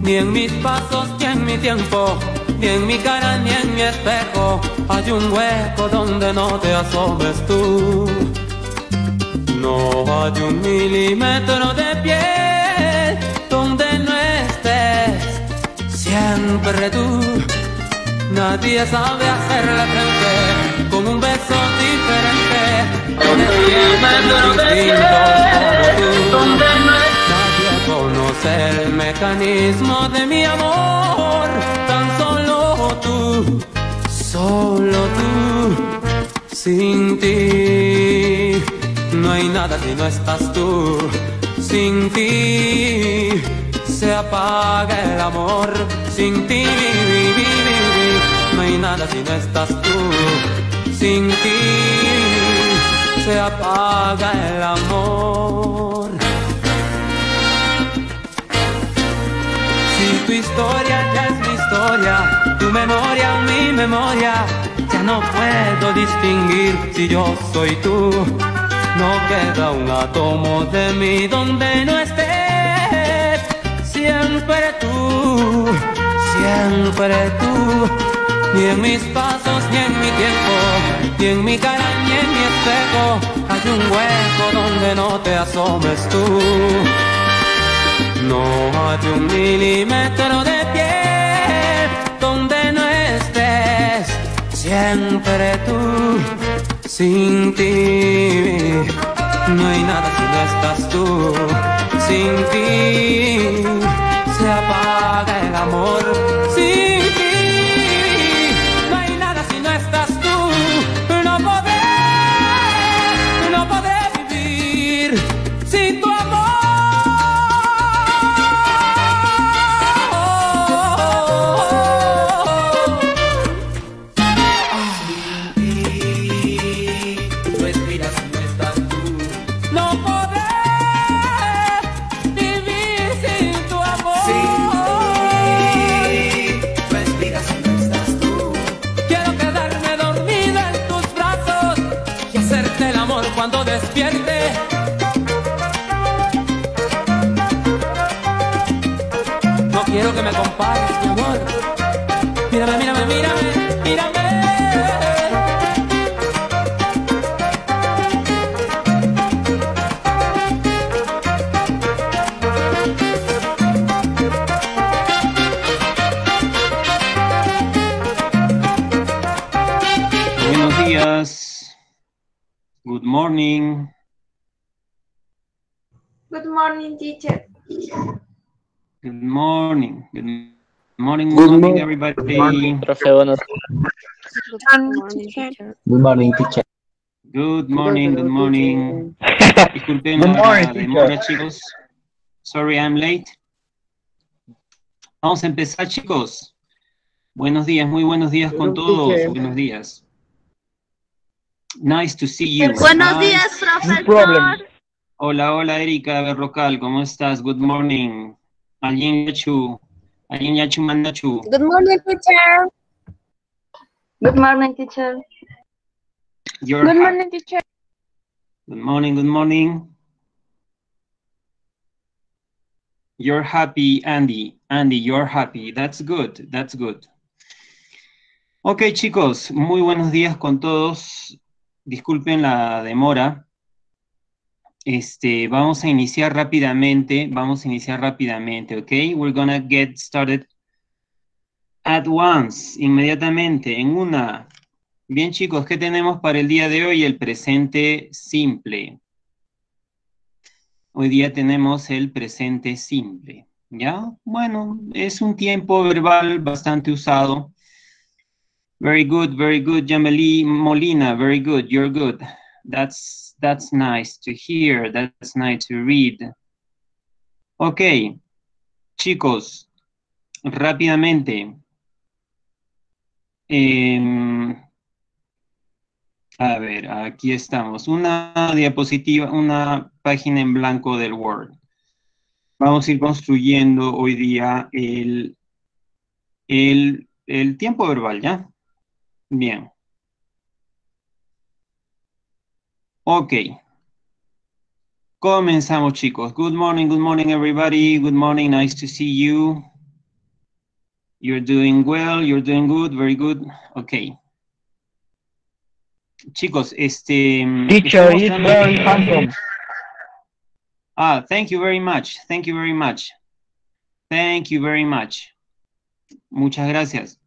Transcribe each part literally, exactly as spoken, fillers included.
Ni en mis pasos, ni en mi tiempo, ni en mi cara, ni en mi espejo hay un hueco donde no te asomes tú. No hay un milímetro de piel donde no estés siempre tú. Nadie sabe hacerle frente con un beso diferente. Donde donde no nadie conoce el mecanismo de mi amor. Tan solo tú, solo tú. Sin ti no hay nada si no estás tú. Sin ti se apaga el amor. Sin ti no hay nada si no estás tú. Sin ti se apaga el amor. Si tu historia ya es mi historia, tu memoria mi memoria, ya no puedo distinguir si yo soy tú. No queda un átomo de mí donde no estés. Siempre tú, siempre tú. Ni en mis pasos, ni en mi tiempo, ni en mi cara, ni en mi espejo hay un hueco donde no te asomes tú. No hay un milímetro de piel donde no estés. Siempre tú. Sin ti no hay nada si no estás tú. Sin ti se apaga el amor. Sin ti no hay nada si no estás tú. No podré, no podré vivir sin tu amor. Cuando despierte, no quiero que me compares, mi amor. Mírame, mírame, mírame, mírame. Buenos días. Good morning. Good morning, teacher. Good morning. Good morning, good morning, everybody. Good morning, profe. Buenos días. Good morning, teacher. Good morning, good morning. Disculpen Good morning, la demora, chicos. Sorry, I'm late. Vamos a empezar, chicos. Buenos días, muy buenos días con todos. Buenos días. Nice to see you. Buenos nice. días, profesor. Hola, hola, Erika Berrocal, ¿cómo estás? Good morning. Alguien Yachu. Alguien Yachu Mandachu. Good morning, teacher. Good morning, teacher. You're Good morning, teacher. Good morning, good morning. You're happy, Andy. Andy, you're happy. That's good, that's good. Ok, chicos, muy buenos días con todos. Disculpen la demora. Este, vamos a iniciar rápidamente. Vamos a iniciar rápidamente, ¿ok? We're gonna get started at once, inmediatamente, en una. Bien, chicos, ¿qué tenemos para el día de hoy? El presente simple. Hoy día tenemos el presente simple, ¿ya? Bueno, es un tiempo verbal bastante usado. Very good, very good, Jameli Molina, very good, you're good. That's, that's nice to hear, that's nice to read. Ok, chicos, rápidamente. Eh, a ver, aquí estamos. Una diapositiva, una página en blanco del Word. Vamos a ir construyendo hoy día el, el, el tiempo verbal, ¿ya? Bien. Ok. Comenzamos, chicos. Good morning, good morning, everybody. Good morning, nice to see you. You're doing well, you're doing good, very good. Ok. Chicos, este... Teacher estoy is mostrando- very handsome. Ah, thank you very much. Thank you very much. Thank you very much. Muchas gracias.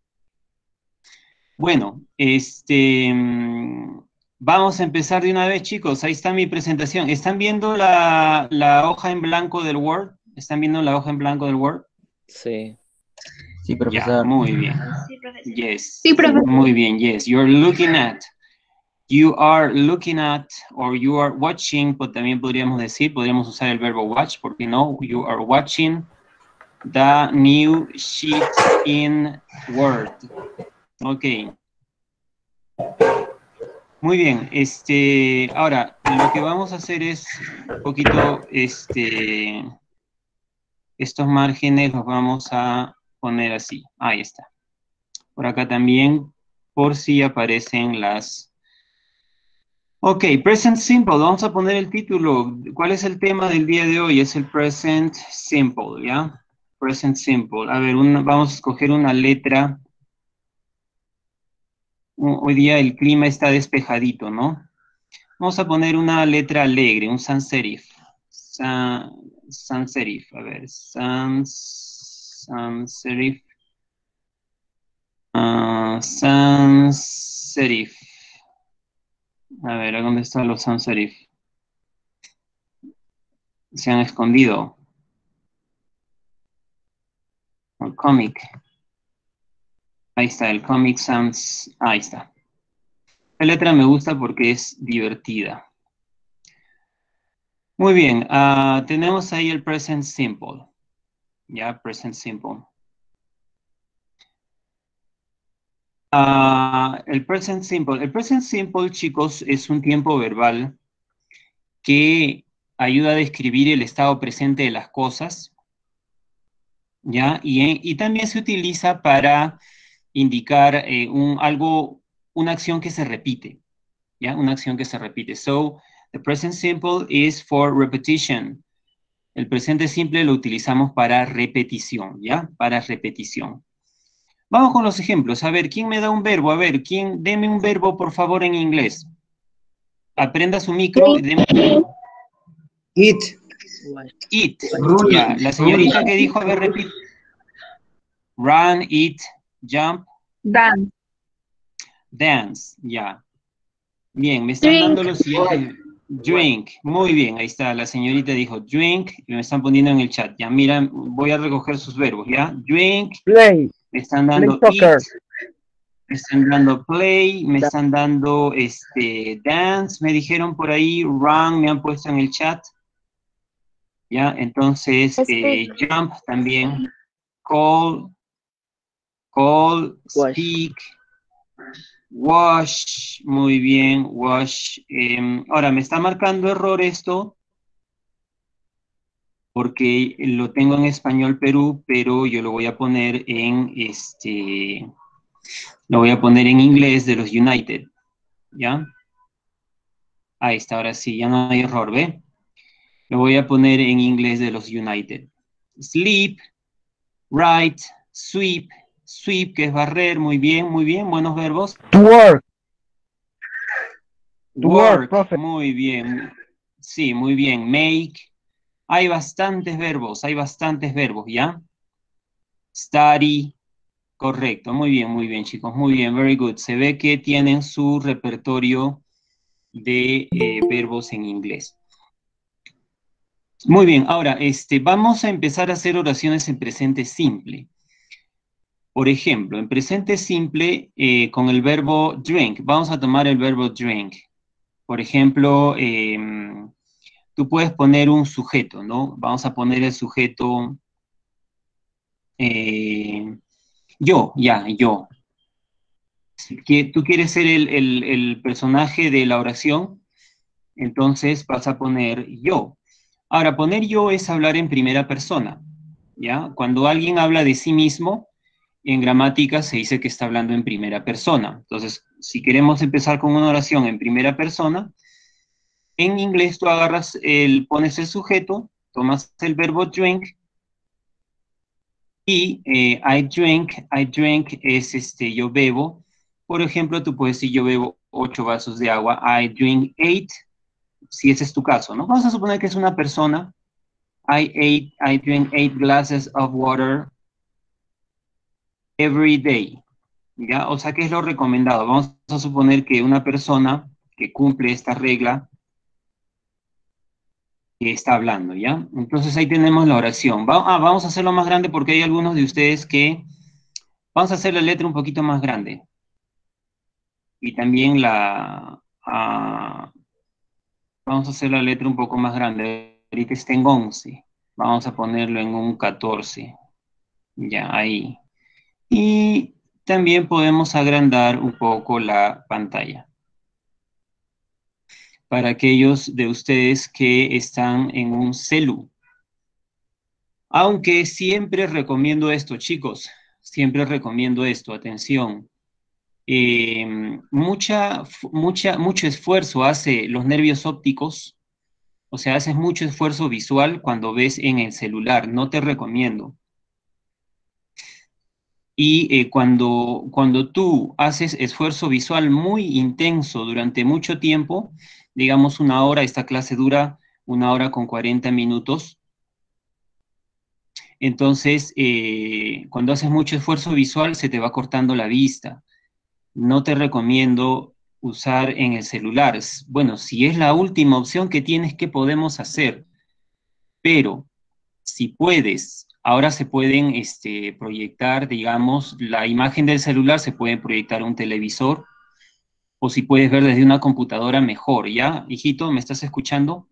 Bueno, este... mm, vamos a empezar de una vez, chicos. Ahí está mi presentación. ¿Están viendo la, la hoja en blanco del Word? ¿Están viendo la hoja en blanco del Word? Sí. Sí, Ya, profesor. muy bien. Sí, profesor. Yes. Sí, profesor. Muy bien, yes. You're looking at. You are looking at, or you are watching, pues también podríamos decir, podríamos usar el verbo watch, porque no, you are watching the new sheet in Word. Ok. Muy bien, este, ahora, lo que vamos a hacer es un poquito, este, estos márgenes los vamos a poner así, ahí está. Por acá también, por si aparecen las... Ok, present simple, vamos a poner el título. ¿Cuál es el tema del día de hoy? Es el present simple, ¿ya? Present simple. A ver, una, vamos a escoger una letra. Hoy día el clima está despejadito, ¿no? Vamos a poner una letra alegre, un sans serif. Sans, sans serif, a ver, sans, sans serif. Uh, sans serif. A ver, ¿a dónde están los sans serif? Se han escondido. El cómic. Ahí está, el Comic Sans. Ahí está. La letra me gusta porque es divertida. Muy bien, uh, tenemos ahí el present simple. Ya, present simple. Uh, el present simple. El present simple, chicos, es un tiempo verbal que ayuda a describir el estado presente de las cosas. ¿Ya? Y, y también se utiliza para indicar eh, un, algo, una acción que se repite, ¿ya? Una acción que se repite. So, the present simple is for repetition. El presente simple lo utilizamos para repetición, ¿ya? Para repetición. Vamos con los ejemplos. A ver, ¿quién me da un verbo? A ver, ¿quién? Deme un verbo, por favor, en inglés. Aprenda su micro y deme un verbo. Eat. Eat. Ya, la señorita que dijo, a ver, repite. Run, eat, jump. Dan. Dance, ya. Bien, me están Drink. dando los siguientes. Drink, muy bien, ahí está, la señorita dijo drink, y me están poniendo en el chat, ya, mira, voy a recoger sus verbos, ¿ya? Drink, Play. me están dando Play soccer. eat, me están dando play, me están dando, este, dance, me dijeron por ahí, run, me han puesto en el chat, ¿ya? Entonces, eh, jump también, call, call, Wash. speak, wash, muy bien, wash. Eh, ahora, me está marcando error esto, porque lo tengo en español Perú, pero yo lo voy a poner en, este, lo voy a poner en inglés de los United, ¿ya? Ahí está, ahora sí, ya no hay error, ¿ve? Lo voy a poner en inglés de los United. Sleep, write, sweep, sweep, que es barrer, muy bien, muy bien, buenos verbos. To work. To Work, work, profe. muy bien. Sí, muy bien. Make. Hay bastantes verbos, hay bastantes verbos, ¿ya? Study. Correcto, muy bien, muy bien, chicos, muy bien, very good. Se ve que tienen su repertorio de eh, verbos en inglés. Muy bien, ahora, este, vamos a empezar a hacer oraciones en presente simple. Por ejemplo, en presente simple, eh, con el verbo drink, vamos a tomar el verbo drink. Por ejemplo, eh, tú puedes poner un sujeto, ¿no? Vamos a poner el sujeto, eh, yo, ya, yo. Que tú quieres ser el, el, el personaje de la oración, entonces vas a poner yo. Ahora, poner yo es hablar en primera persona, ¿ya? Cuando alguien habla de sí mismo, en gramática se dice que está hablando en primera persona. Entonces, si queremos empezar con una oración en primera persona, en inglés tú agarras, el, pones el sujeto, tomas el verbo drink, Y eh, I drink, I drink es este, yo bebo. Por ejemplo, tú puedes decir yo bebo ocho vasos de agua. I drink eight, si ese es tu caso, ¿no? Vamos a suponer que es una persona. I ate, I drink eight glasses of water every day. ¿Ya? O sea, ¿qué es lo recomendado? Vamos a suponer que una persona que cumple esta regla que está hablando, ¿ya? Entonces ahí tenemos la oración. Va, ah, vamos a hacerlo más grande porque hay algunos de ustedes que... Vamos a hacer la letra un poquito más grande. Y también la... ah, vamos a hacer la letra un poco más grande. Ahorita está en once. Vamos a ponerlo en un catorce. Ya, ahí. Y también podemos agrandar un poco la pantalla. Para aquellos de ustedes que están en un celu. Aunque siempre recomiendo esto, chicos. Siempre recomiendo esto, atención. Eh, mucha, mucha, mucho esfuerzo hace los nervios ópticos, o sea, haces mucho esfuerzo visual cuando ves en el celular, no te recomiendo. Y eh, cuando, cuando tú haces esfuerzo visual muy intenso durante mucho tiempo, digamos una hora, esta clase dura una hora con cuarenta minutos, entonces eh, cuando haces mucho esfuerzo visual se te va cortando la vista. No te recomiendo usar en el celular. Bueno, si es la última opción que tienes, ¿qué podemos hacer? Pero si puedes, ahora se pueden este, proyectar, digamos, la imagen del celular se puede proyectar a un televisor, o si puedes ver desde una computadora, mejor, ¿ya? Hijito, ¿me estás escuchando?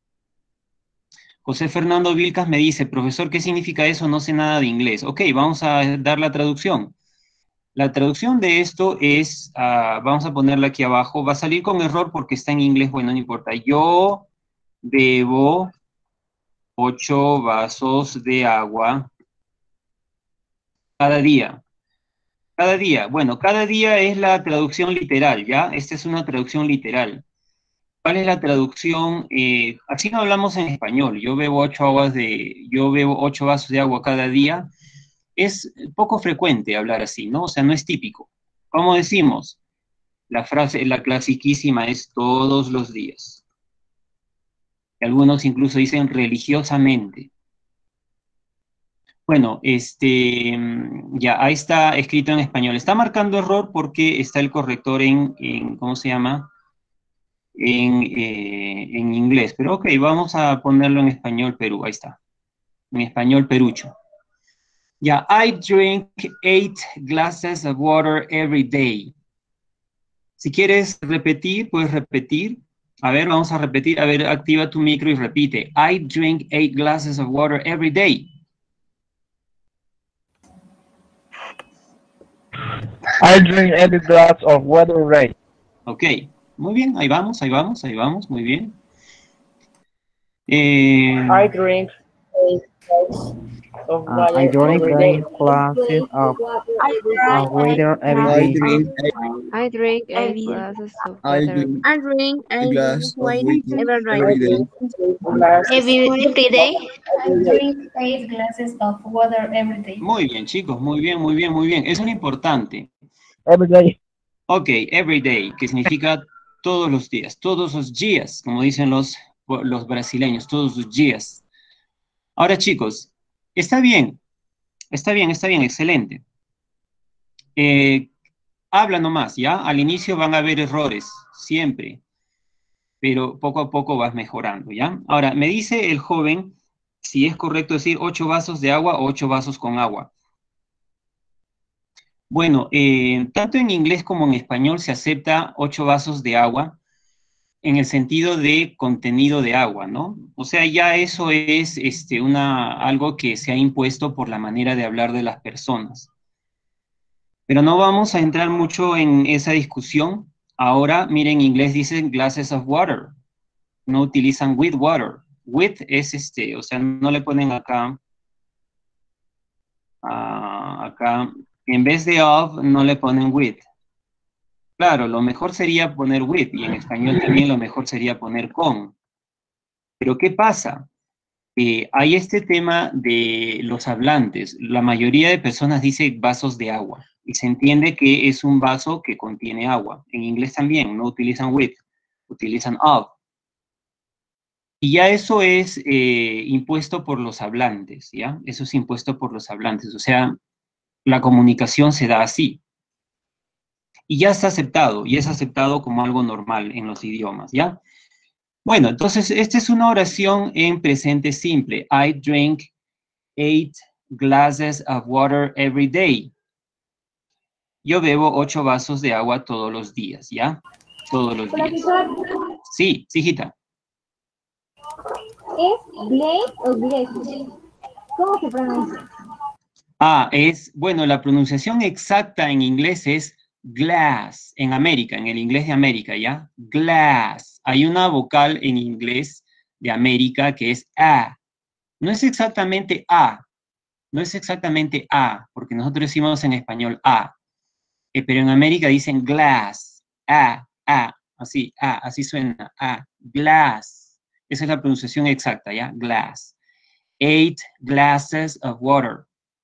José Fernando Vilcas me dice, profesor, ¿qué significa eso? No sé nada de inglés. Ok, vamos a dar la traducción. La traducción de esto es, uh, vamos a ponerla aquí abajo, va a salir con error porque está en inglés, bueno, no importa. Yo bebo ocho vasos de agua cada día. Cada día, bueno, cada día es la traducción literal, ¿ya? Esta es una traducción literal. ¿Cuál es la traducción? Eh, así no hablamos en español. Yo bebo ocho aguas de, yo bebo ocho vasos de agua cada día. Es poco frecuente hablar así, ¿no? O sea, no es típico. ¿Cómo decimos? La frase, la clasiquísima es todos los días. Y algunos incluso dicen religiosamente. Bueno, este, ya, ahí está escrito en español. Está marcando error porque está el corrector en, en ¿cómo se llama? En, eh, en inglés. Pero ok, vamos a ponerlo en español Perú, ahí está. En español perucho. Ya, I drink eight glasses of water every day. Si quieres repetir, puedes repetir. A ver, vamos a repetir. A ver, activa tu micro y repite. I drink eight glasses of water every day. I drink eight glass of water every day. Ok, muy bien. Ahí vamos, ahí vamos, ahí vamos. Muy bien. Eh, I drink eight glasses of Uh, water I drink every day. eight glasses of, I of water I every day. drink I drink eight Every- glasses of I water. drink I drink a eight glass of water water every day. every day. Glasses Every, every day. I drink eight glasses of water every day. muy bien, chicos. Muy bien, muy bien, muy bien. Eso es lo importante. Every day. Ok, every day, que significa todos los días. Todos los días, como dicen los, los brasileños. Todos los días. Ahora, chicos, está bien. Está bien, está bien, excelente. Eh, habla nomás, ¿ya? Al inicio van a haber errores, siempre. Pero poco a poco vas mejorando, ¿ya? Ahora, me dice el joven si es correcto decir ocho vasos de agua o ocho vasos con agua. Bueno, eh, tanto en inglés como en español se acepta ocho vasos de agua en el sentido de contenido de agua, ¿no? O sea, ya eso es este, una, algo que se ha impuesto por la manera de hablar de las personas. Pero no vamos a entrar mucho en esa discusión. Ahora, miren, en inglés dicen glasses of water. No utilizan with water. With es este, o sea, no le ponen acá, uh, acá, en vez de of, no le ponen with. Claro, lo mejor sería poner with, y en español también lo mejor sería poner con. Pero ¿qué pasa? eh, hay este tema de los hablantes. La mayoría de personas dice vasos de agua, y se entiende que es un vaso que contiene agua. En inglés también, no utilizan with, utilizan of. Y ya eso es eh, impuesto por los hablantes, ¿ya? Eso es impuesto por los hablantes, o sea, la comunicación se da así. Y ya está aceptado, y es aceptado como algo normal en los idiomas, ¿ya? Bueno, entonces, esta es una oración en presente simple. I drink eight glasses of water every day. Yo bebo ocho vasos de agua todos los días, ¿ya? Todos los días. Sí, sí, hijita. ¿Es Glade o Glade? ¿Cómo se pronuncia? Ah, es, bueno, la pronunciación exacta en inglés es glass, en América, en el inglés de América, ¿ya? Glass. Hay una vocal en inglés de América que es A. No es exactamente A, no es exactamente A, porque nosotros decimos en español A, eh, pero en América dicen glass, A, A, así, A, así suena, A, glass. Esa es la pronunciación exacta, ¿ya? Glass. Eight glasses of water.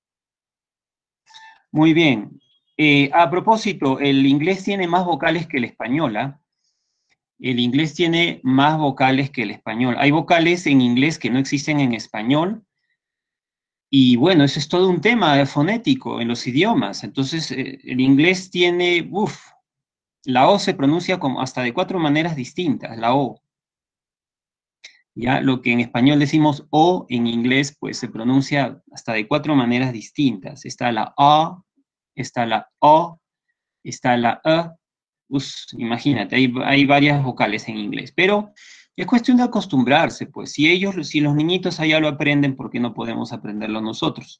Muy bien. Eh, a propósito, el inglés tiene más vocales que el español, ¿ah? El inglés tiene más vocales que el español. Hay vocales en inglés que no existen en español. Y bueno, eso es todo un tema fonético en los idiomas. Entonces, eh, el inglés tiene, uff, la O se pronuncia como hasta de cuatro maneras distintas, la O. Ya, lo que en español decimos O, en inglés, pues se pronuncia hasta de cuatro maneras distintas. Está la A, está la O, está la E. Uf, imagínate, hay, hay varias vocales en inglés. Pero es cuestión de acostumbrarse, pues. Si ellos, si los niñitos allá lo aprenden, ¿por qué no podemos aprenderlo nosotros?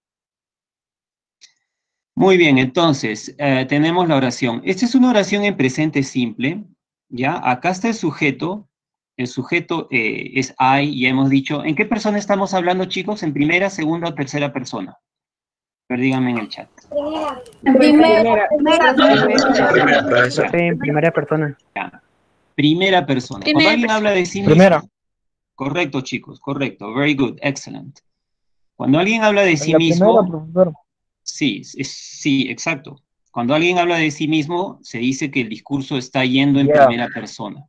Muy bien, entonces, eh, tenemos la oración. Esta es una oración en presente simple, ¿ya? Acá está el sujeto. El sujeto eh, es I, ya hemos dicho. ¿En qué persona estamos hablando, chicos? ¿En primera, segunda o tercera persona? Pero díganme en el chat. Primera. Primera. Estoy en primera persona. Ya. Primera persona. Primera Cuando alguien persona. habla de sí mismo... Primera. Correcto, chicos, correcto. Very good, excellent. Cuando alguien habla de sí La mismo... primera, profesor. Sí, es- sí, exacto. Cuando alguien habla de sí mismo, se dice que el discurso está yendo en Yeah. primera persona.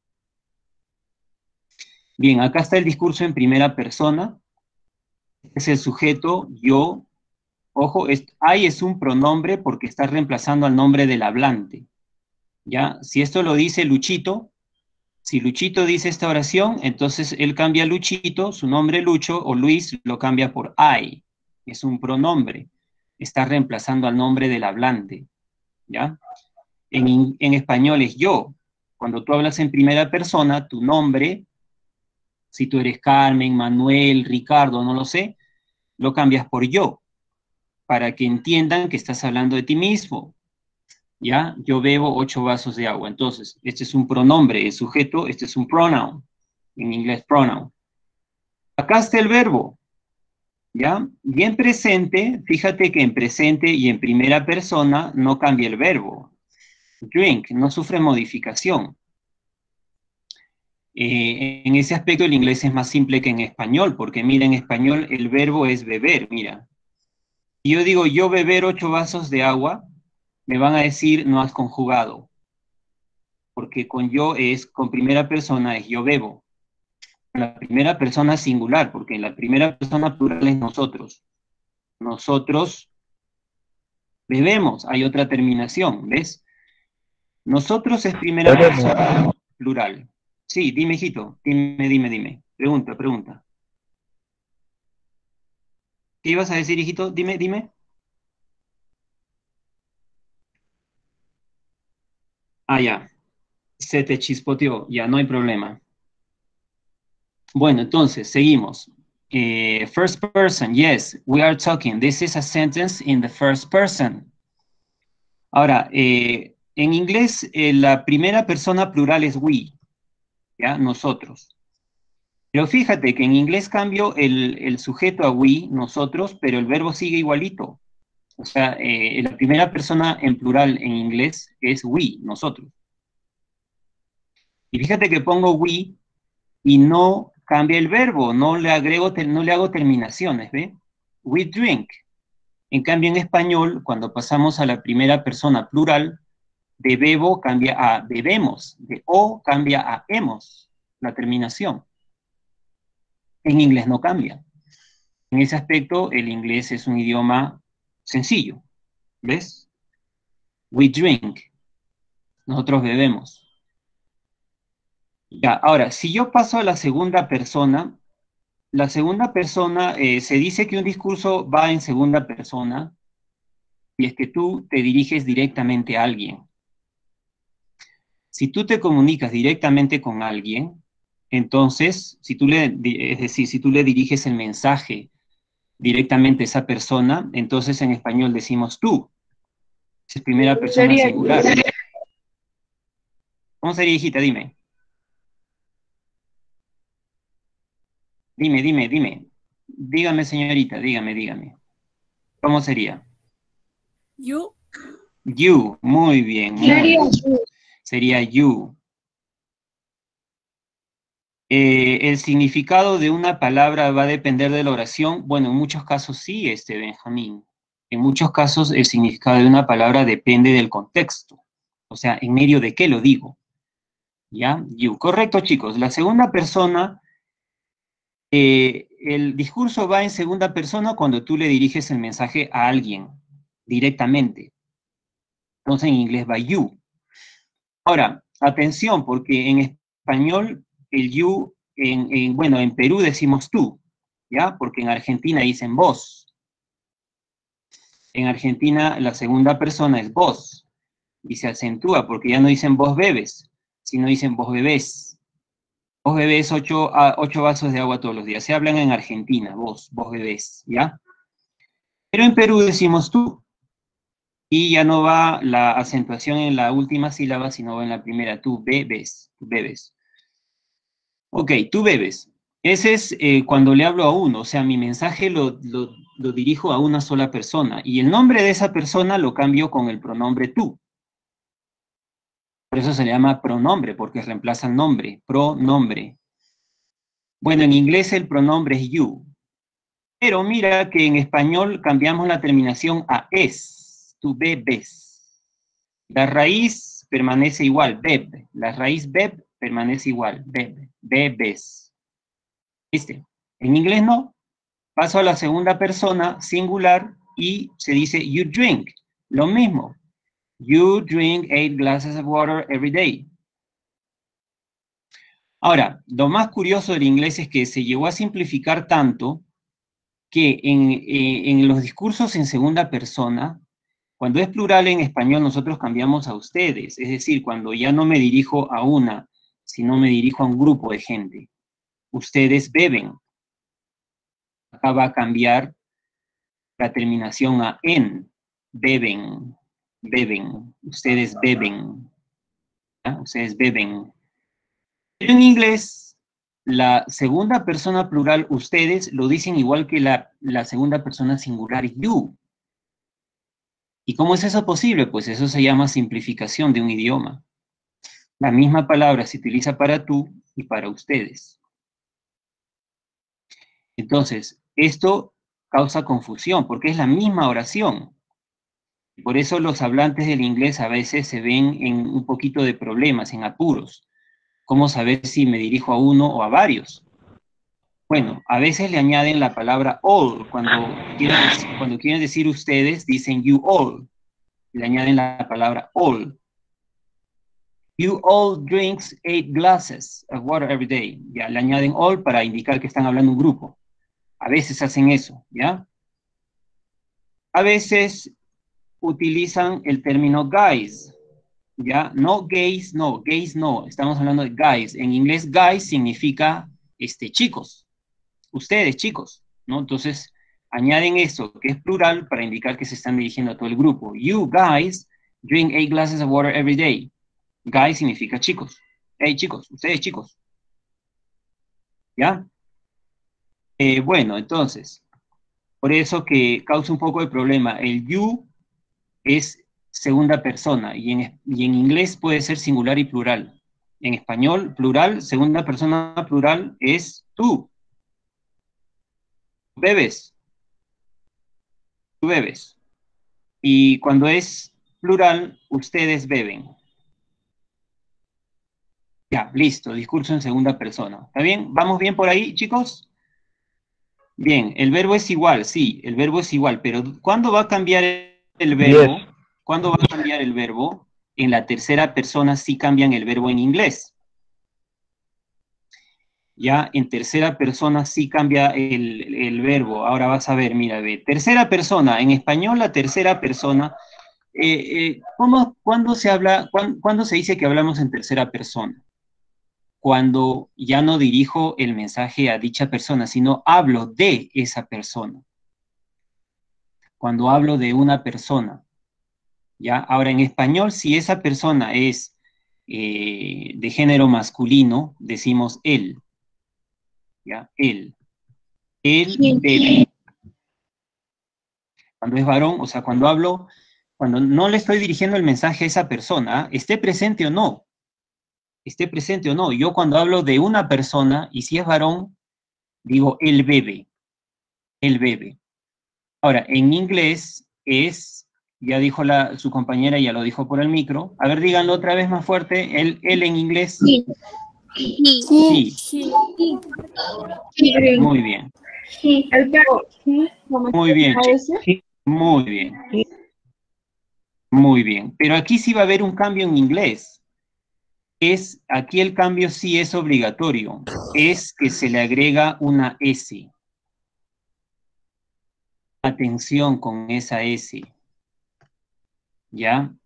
Bien, acá está el discurso en primera persona. Es el sujeto, yo. Ojo, es, I es un pronombre porque está reemplazando al nombre del hablante. ¿Ya? Si esto lo dice Luchito, si Luchito dice esta oración, entonces él cambia Luchito, su nombre Lucho o Luis lo cambia por I. Es un pronombre. Está reemplazando al nombre del hablante. ¿Ya? En, in- en español es yo. Cuando tú hablas en primera persona, tu nombre, si tú eres Carmen, Manuel, Ricardo, no lo sé, lo cambias por yo, para que entiendan que estás hablando de ti mismo. ¿Ya? Yo bebo ocho vasos de agua. Entonces, este es un pronombre, el sujeto, este es un pronoun, en inglés pronoun. Acá está el verbo, ¿ya? Y en presente, fíjate que en presente y en primera persona no cambia el verbo. Drink, no sufre modificación. Eh, en ese aspecto el inglés es más simple que en español, porque mira, en español el verbo es beber, mira. Si yo digo yo beber ocho vasos de agua, me van a decir no has conjugado, porque con yo es, con primera persona es yo bebo. La primera persona singular, porque en la primera persona plural es nosotros. Nosotros bebemos, hay otra terminación, ¿ves? Nosotros es primera Bebemos. persona plural. Sí, dime, hijito, dime, dime, dime. Pregunta, pregunta. ¿Qué ibas a decir, hijito? Dime, dime. Ah, ya. Se te chispoteó, ya, no hay problema. Bueno, entonces, seguimos. Eh, first person, yes, we are talking. This is a sentence in the first person. Ahora, eh, en inglés, eh, la primera persona plural es we, ¿ya? Nosotros. Pero fíjate que en inglés cambio el, el sujeto a we, nosotros, pero el verbo sigue igualito. O sea, eh, la primera persona en plural en inglés es we, nosotros. Y fíjate que pongo we y no cambia el verbo, no le agrego, no le hago terminaciones, ¿ve? We drink. En cambio, en español, cuando pasamos a la primera persona plural, de bebo cambia a bebemos, de o cambia a hemos, la terminación. En inglés no cambia. En ese aspecto, el inglés es un idioma sencillo, ¿ves? We drink. Nosotros bebemos. Ya, ahora, si yo paso a la segunda persona, la segunda persona, eh, se dice que un discurso va en segunda persona y es que tú te diriges directamente a alguien. Si tú te comunicas directamente con alguien, entonces, si tú le, es decir, si tú le diriges el mensaje directamente a esa persona, entonces en español decimos tú. Es primera persona Sería- singular. ¿Cómo sería, hijita? Dime. Dime, dime, dime. Dígame, señorita, dígame, dígame. ¿Cómo sería? You. You, muy bien. muy Sería bien. Sería you. Eh, el significado de una palabra va a depender de la oración. Bueno, en muchos casos sí, este Benjamín. En muchos casos el significado de una palabra depende del contexto. O sea, en medio de qué lo digo. ¿Ya? You. Correcto, chicos. La segunda persona, eh, el discurso va en segunda persona cuando tú le diriges el mensaje a alguien directamente. Entonces en inglés va you. Ahora, atención, porque en español el you, en, en, bueno, en Perú decimos tú, ¿ya? Porque en Argentina dicen vos. En Argentina la segunda persona es vos. Y se acentúa porque ya no dicen vos bebes, sino dicen vos bebés. Vos bebés ocho, a, ocho vasos de agua todos los días. Se hablan en Argentina, vos, vos bebés, ¿ya? Pero en Perú decimos tú. Y ya no va la acentuación en la última sílaba, sino va en la primera. Tú bebes, tú bebes. Ok, tú bebes. Ese es eh, cuando le hablo a uno, o sea, mi mensaje lo, lo, lo dirijo a una sola persona. Y el nombre de esa persona lo cambio con el pronombre tú. Por eso se le llama pronombre, porque reemplaza el nombre, pronombre. Bueno, en inglés el pronombre es you. Pero mira que en español cambiamos la terminación a es, tú bebes. La raíz permanece igual, beb. La raíz beb permanece igual, beb, bebes. ¿Viste? En inglés no. Paso a la segunda persona, singular, y se dice you drink. Lo mismo. You drink eight glasses of water every day. Ahora, lo más curioso del inglés es que se llegó a simplificar tanto que en, eh, en los discursos en segunda persona, cuando es plural en español, nosotros cambiamos a ustedes. Es decir, cuando ya no me dirijo a una, sino me dirijo a un grupo de gente. Ustedes beben. Acá va a cambiar la terminación a en. Beben. Beben. Ustedes beben. ¿Ya? Ustedes beben. Pero en inglés, la segunda persona plural, ustedes, lo dicen igual que la, la segunda persona singular, you. ¿Y cómo es eso posible? Pues eso se llama simplificación de un idioma. La misma palabra se utiliza para tú y para ustedes. Entonces, esto causa confusión, porque es la misma oración. Por eso los hablantes del inglés a veces se ven en un poquito de problemas, en apuros. ¿Cómo saber si me dirijo a uno o a varios? Bueno, a veces le añaden la palabra all. Cuando quieren, cuando quieren decir ustedes, dicen you all. Le añaden la palabra all. You all drinks eight glasses of water every day. Ya, le añaden all para indicar que están hablando un grupo. A veces hacen eso, ¿ya? A veces utilizan el término guys, ¿ya? No gays, no, gays no, estamos hablando de guys. En inglés guys significa, este, chicos, ustedes chicos, ¿no? Entonces, añaden eso, que es plural, para indicar que se están dirigiendo a todo el grupo. You guys drink eight glasses of water every day. Guys significa chicos. Hey chicos, ustedes chicos. ¿Ya? Eh, bueno, entonces, por eso que causa un poco de problema. El you es segunda persona y en, y en inglés puede ser singular y plural. En español, plural, segunda persona plural es tú. Bebes. Tú bebes. Y cuando es plural, ustedes beben. Ya, listo, discurso en segunda persona. ¿Está bien? ¿Vamos bien por ahí, chicos? Bien, el verbo es igual, sí, el verbo es igual, pero ¿cuándo va a cambiar el verbo? Yes. ¿Cuándo va a cambiar el verbo? En la tercera persona sí cambian el verbo en inglés. Ya, en tercera persona sí cambia el, el verbo. Ahora vas a ver, mira, ve. Tercera persona, en español la tercera persona, eh, eh, ¿cómo, ¿cuándo se habla, cuándo, cuándo se dice que hablamos en tercera persona? Cuando ya no dirijo el mensaje a dicha persona, sino hablo de esa persona. Cuando hablo de una persona. ¿Ya? Ahora, en español, si esa persona es eh, de género masculino, decimos él. ¿Ya? Él. Él bebe. Cuando es varón, o sea, cuando hablo, cuando no le estoy dirigiendo el mensaje a esa persona, esté presente o no. Esté presente o no. Yo cuando hablo de una persona, y si es varón, digo él bebe. Él bebe. Ahora, en inglés es, ya dijo la, su compañera, ya lo dijo por el micro. A ver, díganlo otra vez más fuerte. Él, él en inglés. Sí. Sí. Sí. Muy bien. Sí, el verbo sí, como Muy bien, a chicos. ese. Muy bien. Muy bien. Pero aquí sí va a haber un cambio en inglés. Es, aquí el cambio sí es obligatorio. Es que se le agrega una S. Atención con esa S. ¿Ya?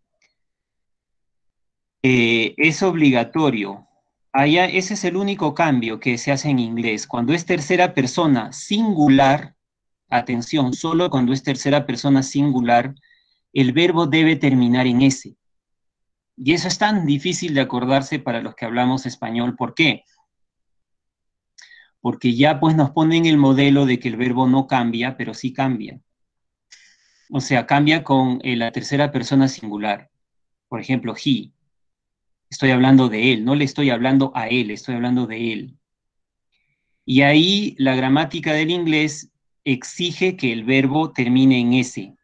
Eh, es obligatorio. Allá, ese es el único cambio que se hace en inglés. Cuando es tercera persona singular, atención, solo cuando es tercera persona singular, el verbo debe terminar en S. Y eso es tan difícil de acordarse para los que hablamos español. ¿Por qué? Porque ya pues nos ponen el modelo de que el verbo no cambia, pero sí cambia. O sea, cambia con eh, la tercera persona singular. Por ejemplo, he. Estoy hablando de él, no le estoy hablando a él, estoy hablando de él. Y ahí la gramática del inglés exige que el verbo termine en S.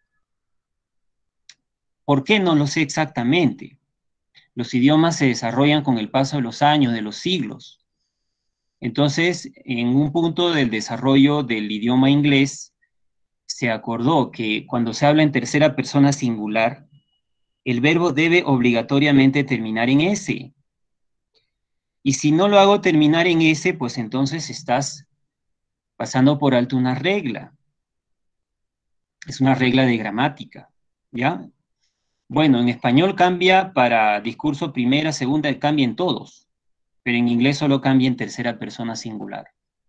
¿Por qué? No lo sé exactamente. Los idiomas se desarrollan con el paso de los años, de los siglos. Entonces, en un punto del desarrollo del idioma inglés, se acordó que cuando se habla en tercera persona singular, el verbo debe obligatoriamente terminar en S. Y si no lo hago terminar en S, pues entonces estás pasando por alto una regla. Es una regla de gramática, ¿ya? Bueno, en español cambia para discurso primera, segunda, cambia en todos, pero en inglés solo cambia en tercera persona singular.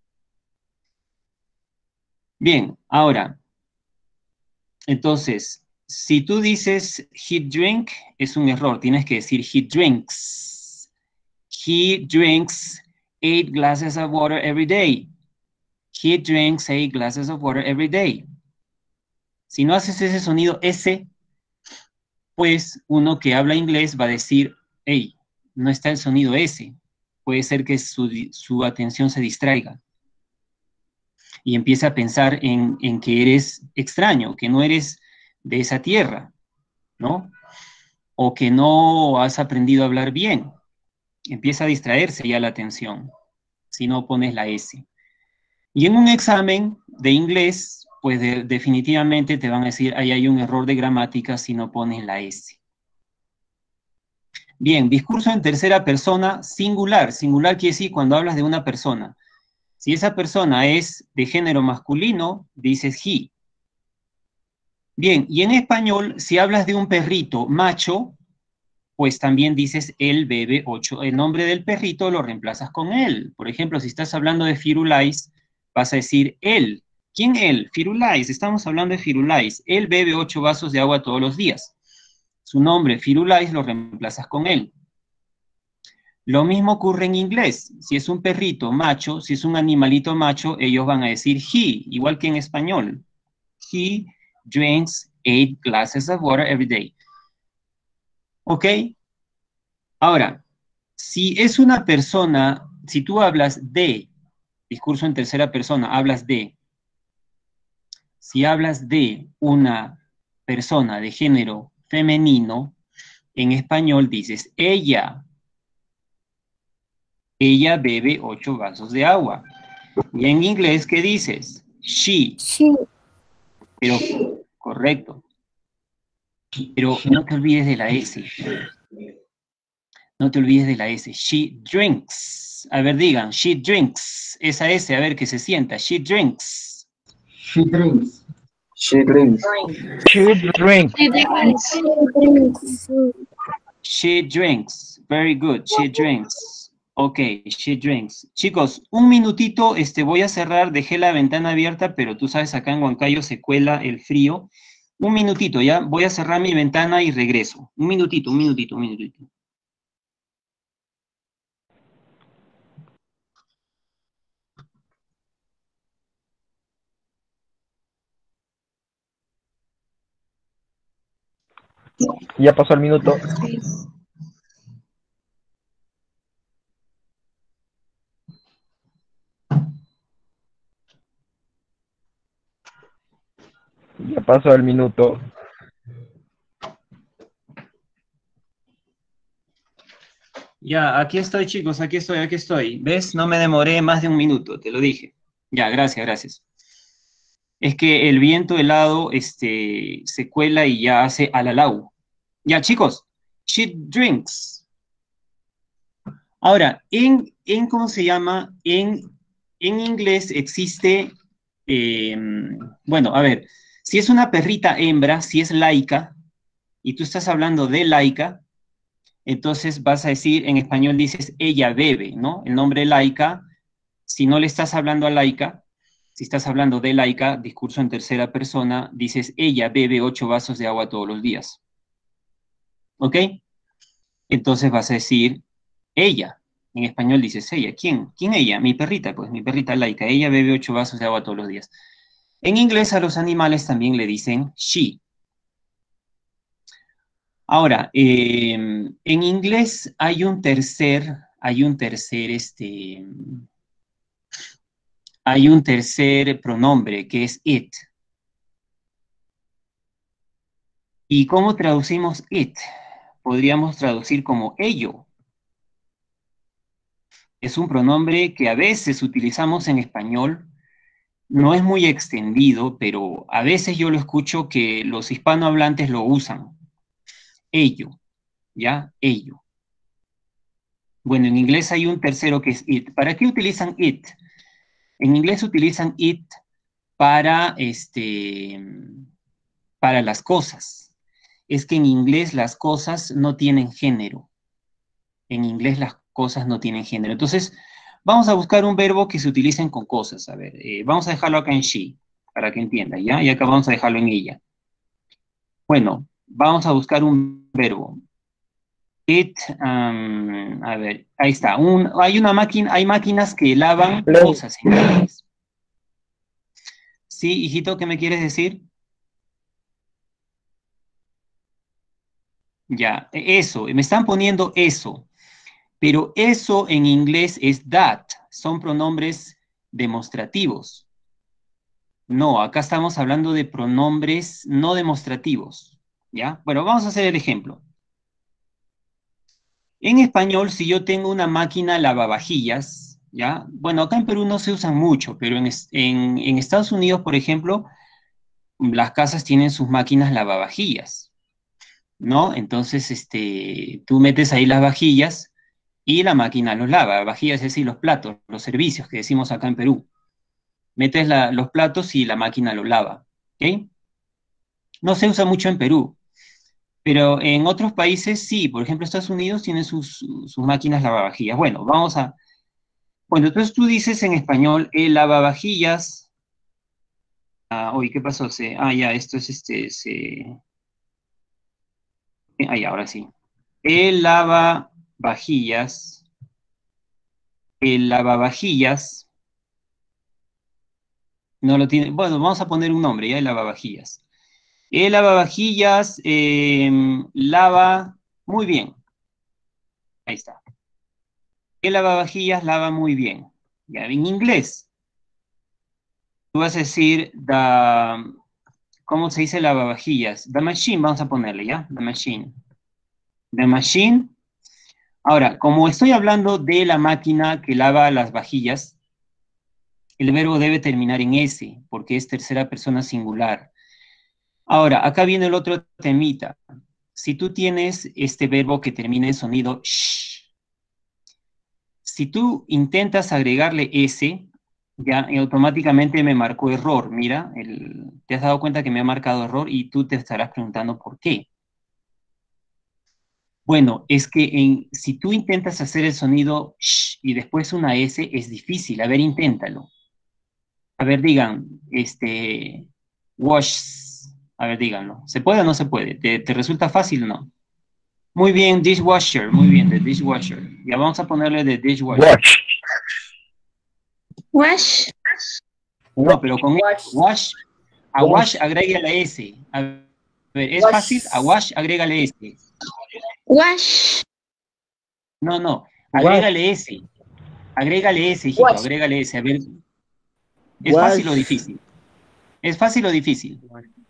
Bien, ahora, entonces, si tú dices he drink, es un error, tienes que decir he drinks. He drinks eight glasses of water every day. He drinks eight glasses of water every day. Si no haces ese sonido S, pues uno que habla inglés va a decir, hey, no está el sonido S. Puede ser que su, su atención se distraiga y empiece a pensar en, en que eres extraño, que no eres de esa tierra, ¿no? O que no has aprendido a hablar bien. Empieza a distraerse ya la atención si no pones la S. Y en un examen de inglés, pues de, definitivamente te van a decir, ahí hay un error de gramática si no pones la S. Bien, discurso en tercera persona singular. Singular quiere decir cuando hablas de una persona. Si esa persona es de género masculino, dices he. Bien, y en español, si hablas de un perrito macho, pues también dices él bebe ocho. El nombre del perrito lo reemplazas con él. Por ejemplo, si estás hablando de Firulais, vas a decir él. ¿Quién él? Firulais. Estamos hablando de Firulais. Él bebe ocho vasos de agua todos los días. Su nombre, Firulais, lo reemplazas con él. Lo mismo ocurre en inglés. Si es un perrito macho, si es un animalito macho, ellos van a decir he, igual que en español. He drinks eight glasses of water every day. ¿Ok? Ahora, Si es una persona, si tú hablas de, discurso en tercera persona, hablas de, si hablas de una persona de género femenino, en español dices ella. Ella bebe ocho vasos de agua. Y en inglés, ¿qué dices? She. She. Pero, correcto. Pero no te olvides de la S. No te olvides de la S. She drinks. A ver, digan, she drinks. Esa S, a ver, que se sienta. She drinks. She drinks. She drinks. She drinks. She drinks. Very good. She drinks. Ok, she drinks. Chicos, un minutito, este, voy a cerrar, dejé la ventana abierta, pero tú sabes, acá en Huancayo se cuela el frío. Un minutito, ya, voy a cerrar mi ventana y regreso. Un minutito, un minutito, un minutito. Ya pasó el minuto. Ya pasó el minuto. Ya, aquí estoy, chicos, aquí estoy, aquí estoy. ¿Ves? No me demoré más de un minuto, te lo dije. Ya, gracias, gracias. Es que el viento helado este, se cuela y ya hace alalau. Ya, chicos, she drinks. Ahora, en, en ¿cómo se llama? En, en inglés existe, eh, bueno, a ver, si es una perrita hembra, si es laica, y tú estás hablando de laica, entonces vas a decir, en español dices, ella bebe, ¿no? El nombre laica, si no le estás hablando a laica, si estás hablando de laica, discurso en tercera persona, dices, ella bebe ocho vasos de agua todos los días. ¿Ok? Entonces vas a decir, ella. En español dices ella. ¿Quién? ¿Quién ella? Mi perrita, pues, mi perrita laica. Ella bebe ocho vasos de agua todos los días. En inglés a los animales también le dicen she. Ahora, eh, en inglés hay un tercer, hay un tercer, este, hay un tercer pronombre que es it. ¿Y cómo traducimos it? Podríamos traducir como ello. Es un pronombre que a veces utilizamos en español, no es muy extendido, pero a veces yo lo escucho que los hispanohablantes lo usan. Ello, ¿ya? Ello. Bueno, en inglés hay un tercero que es it. ¿Para qué utilizan it? En inglés utilizan it para, este, para las cosas. Es que en inglés las cosas no tienen género. En inglés las cosas no tienen género. Entonces, vamos a buscar un verbo que se utilicen con cosas. A ver, eh, vamos a dejarlo acá en she, para que entienda, ¿ya? Y acá vamos a dejarlo en ella. Bueno, vamos a buscar un verbo. It, um, a ver, ahí está. Un, hay una máquina, hay máquinas que lavan cosas en inglés. Sí, hijito, ¿qué me quieres decir? Ya, eso, me están poniendo eso. Pero eso en inglés es that, son pronombres demostrativos. No, acá estamos hablando de pronombres no demostrativos, ¿ya? Bueno, vamos a hacer el ejemplo. En español, si yo tengo una máquina lavavajillas, ¿ya? Bueno, acá en Perú no se usan mucho, pero en, en, en Estados Unidos, por ejemplo, las casas tienen sus máquinas lavavajillas, ¿no? Entonces, este, tú metes ahí las vajillas y la máquina los lava. Vajillas es decir, los platos, los servicios que decimos acá en Perú. Metes la, los platos y la máquina los lava, ¿ok? No se usa mucho en Perú, pero en otros países sí. Por ejemplo, Estados Unidos tiene sus, sus máquinas lavavajillas. Bueno, vamos a... Bueno, entonces tú dices en español, el lavavajillas... Ah, uy, ¿qué pasó? Se, ah, ya, esto es este... Se... Ah, ya, ahora sí. El lavavajillas... El lavavajillas... No lo tiene... Bueno, vamos a poner un nombre, ya, el lavavajillas. El lavavajillas eh, lava... Muy bien. Ahí está. El lavavajillas lava muy bien. Ya, en inglés. Tú vas a decir, the, ¿cómo se dice lavavajillas? The machine, vamos a ponerle, ¿ya? The machine. The machine. Ahora, como estoy hablando de la máquina que lava las vajillas, el verbo debe terminar en S, porque es tercera persona singular. Ahora, acá viene el otro temita. Si tú tienes este verbo que termina en sonido sh, si tú intentas agregarle S, ya automáticamente me marcó error. Mira, el, te has dado cuenta que me ha marcado error y tú te estarás preguntando por qué. Bueno, es que en, si tú intentas hacer el sonido sh y después una S, es difícil. A ver, inténtalo. A ver, digan, este, wash. A ver, díganlo. ¿Se puede o no se puede? ¿Te, te resulta fácil o no? Muy bien, dishwasher. Muy bien, the dishwasher. Ya vamos a ponerle the dishwasher. Watch. Wash. No, pero con Wash. wash, a Wash. wash agrega la S. A ver, ¿es Wash. fácil? A wash agrégale S. Wash. No, no, agrégale S. Agrégale S, hijito, Wash. agrégale S. A ver, ¿es Wash. fácil o difícil? ¿Es fácil o difícil?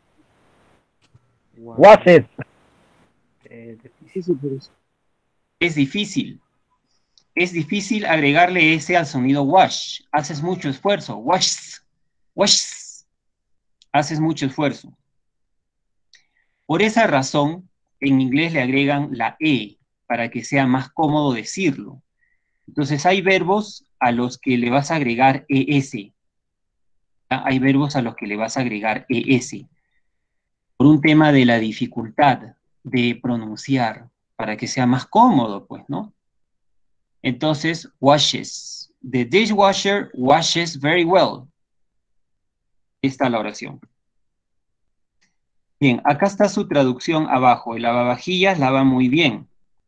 What's it? Eh, difícil, pero es- Es difícil. Es difícil agregarle S al sonido wash. Haces mucho esfuerzo. Wash. Wash. Haces mucho esfuerzo. Por esa razón, en inglés le agregan la E para que sea más cómodo decirlo. Entonces hay verbos a los que le vas a agregar E S. ¿Ya? Hay verbos a los que le vas a agregar E S. Por un tema de la dificultad de pronunciar, para que sea más cómodo, pues, ¿no? Entonces, washes. The dishwasher washes very well. Esta es la oración. Bien, acá está su traducción abajo. El lavavajillas lava muy bien.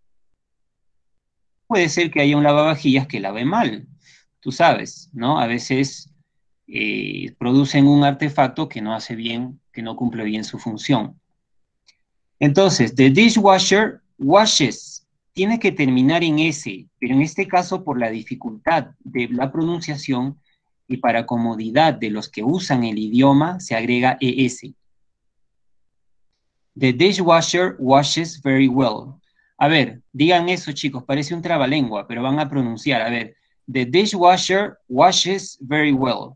Puede ser que haya un lavavajillas que lave mal. Tú sabes, ¿no? A veces eh, producen un artefacto que no hace bien, que no cumple bien su función. Entonces, the dishwasher washes. Tiene que terminar en S, pero en este caso por la dificultad de la pronunciación y para comodidad de los que usan el idioma, se agrega E S. The dishwasher washes very well. A ver, digan eso, chicos, parece un trabalengua, pero van a pronunciar. A ver, the dishwasher washes very well.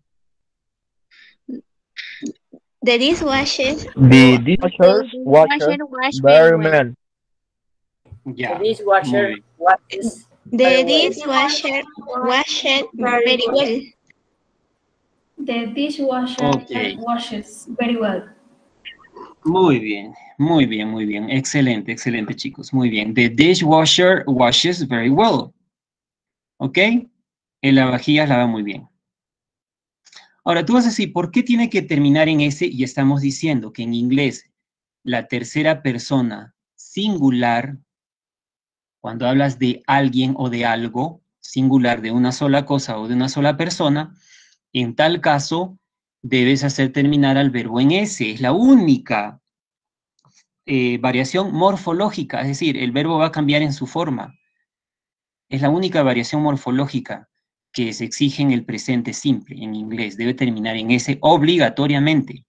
The dishwasher. The dishwashers washer wash very well. well. Ya. The dishwasher muy bien. washes The very well. dishwasher washes very well. The dishwasher Ok. washes very well. Muy bien, muy bien, muy bien. Excelente, excelente, chicos. Muy bien. The dishwasher washes very well. ¿Ok? El lavavajillas lava muy bien. Ahora, tú vas a decir, ¿por qué tiene que terminar en S? Y estamos diciendo que en inglés la tercera persona singular, cuando hablas de alguien o de algo, singular de una sola cosa o de una sola persona, en tal caso debes hacer terminar al verbo en S. Es la única eh, variación morfológica, es decir, el verbo va a cambiar en su forma. Es la única variación morfológica que se exige en el presente simple, en inglés. Debe terminar en S obligatoriamente.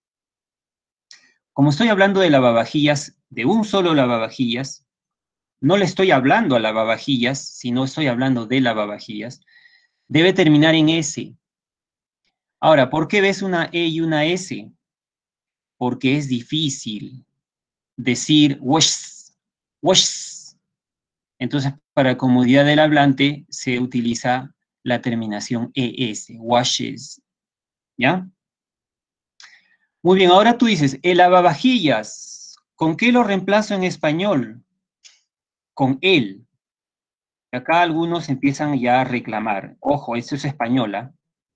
Como estoy hablando de lavavajillas, de un solo lavavajillas, no le estoy hablando a lavavajillas, sino estoy hablando de lavavajillas, debe terminar en S. Ahora, ¿por qué ves una E y una S? Porque es difícil decir wash, wash. Entonces, para comodidad del hablante, se utiliza la terminación E S, washes. ¿Ya? Muy bien, ahora tú dices, el lavavajillas, ¿con qué lo reemplazo en español? Con él. Acá algunos empiezan ya a reclamar. Ojo, esto es española.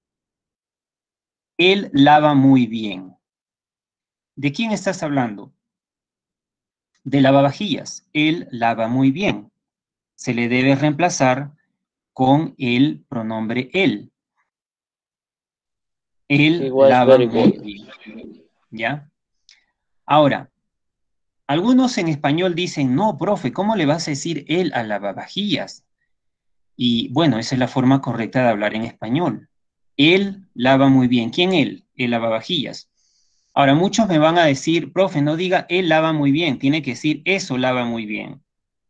Él lava muy bien. ¿De quién estás hablando? De lavavajillas. Él lava muy bien. Se le debe reemplazar con el pronombre él. Él He lava very muy good. bien. ¿Ya? Ahora, algunos en español dicen, no, profe, ¿cómo le vas a decir él al lavavajillas? Y bueno, esa es la forma correcta de hablar en español. Él lava muy bien. ¿Quién él? El lavavajillas. Ahora, muchos me van a decir, profe, no diga él lava muy bien, tiene que decir eso lava muy bien.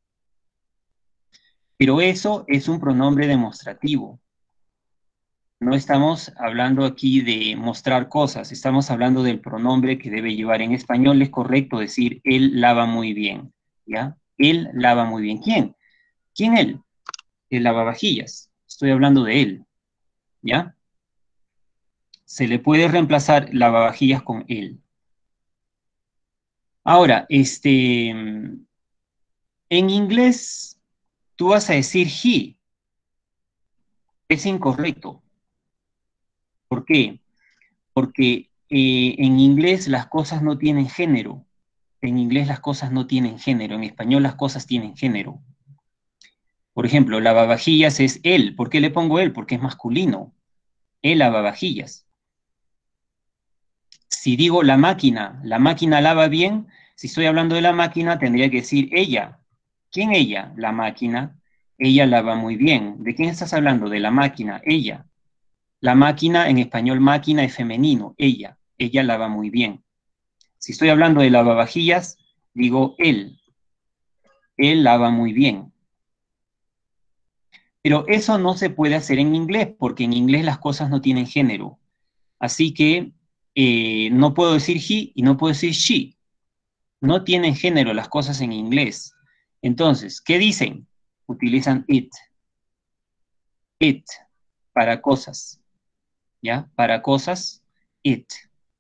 Pero eso es un pronombre demostrativo. No estamos hablando aquí de mostrar cosas, estamos hablando del pronombre que debe llevar. En español es correcto decir él lava muy bien, ¿ya? Él lava muy bien. ¿Quién? ¿Quién él? El lavavajillas. Estoy hablando de él, ¿ya? Se le puede reemplazar lavavajillas con él. Ahora, este, en inglés, tú vas a decir he. Es incorrecto. ¿Por qué? Porque eh, en inglés las cosas no tienen género. En inglés las cosas no tienen género. En español las cosas tienen género. Por ejemplo, lavavajillas es él. ¿Por qué le pongo él? Porque es masculino. El lavavajillas. Si digo la máquina, la máquina lava bien, si estoy hablando de la máquina, tendría que decir ella. ¿Quién ella? La máquina. Ella lava muy bien. ¿De quién estás hablando? De la máquina, ella. La máquina, en español máquina, es femenino, ella. Ella lava muy bien. Si estoy hablando de lavavajillas, digo él. Él lava muy bien. Pero eso no se puede hacer en inglés, porque en inglés las cosas no tienen género. Así que eh, no puedo decir he y no puedo decir she. No tienen género las cosas en inglés. Entonces, ¿qué dicen? Utilizan it. It, para cosas. ¿Ya? Para cosas, it.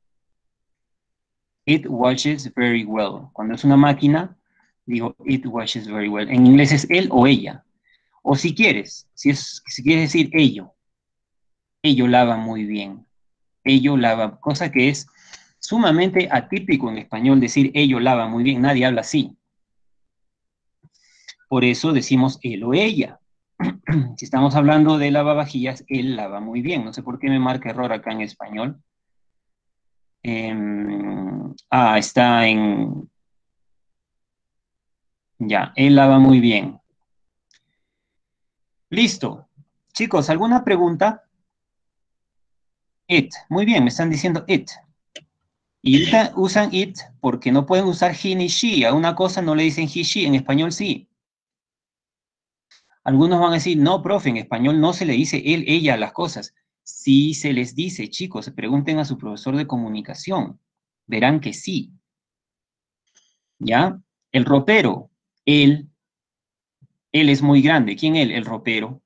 It washes very well. Cuando es una máquina, digo it washes very well. En inglés es él o ella. O si quieres, si, es, si quieres decir ello. Ello lava muy bien. Ello lava, cosa que es sumamente atípico en español decir ello lava muy bien. Nadie habla así. Por eso decimos él o ella. Si estamos hablando de lavavajillas, él lava muy bien. No sé por qué me marca error acá en español. Eh, ah, está en... Ya, él lava muy bien. Listo. Chicos, ¿alguna pregunta? It. Muy bien, me están diciendo it. Y ahorita usan it porque no pueden usar he ni she. A una cosa no le dicen he, she. En español sí. Algunos van a decir, no, profe, en español no se le dice él, ella a las cosas. Sí se les dice, chicos. Pregunten a su profesor de comunicación. Verán que sí. ¿Ya? El ropero. Él. Él es muy grande. ¿Quién él? El ropero.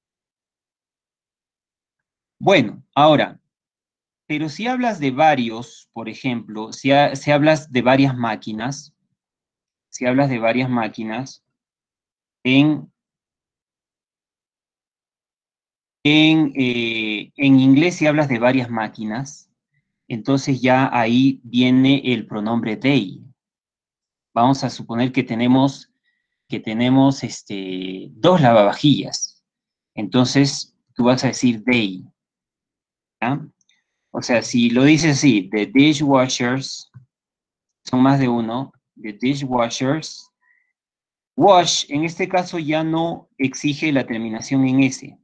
Bueno, ahora, pero si hablas de varios, por ejemplo, si, ha, si hablas de varias máquinas, si hablas de varias máquinas, en, en, eh, en inglés si hablas de varias máquinas, entonces ya ahí viene el pronombre they. Vamos a suponer que tenemos, que tenemos este, dos lavavajillas. Entonces tú vas a decir they. ¿Ya? O sea, si lo dices así, the dishwashers, son más de uno, the dishwashers, wash, en este caso ya no exige la terminación en S.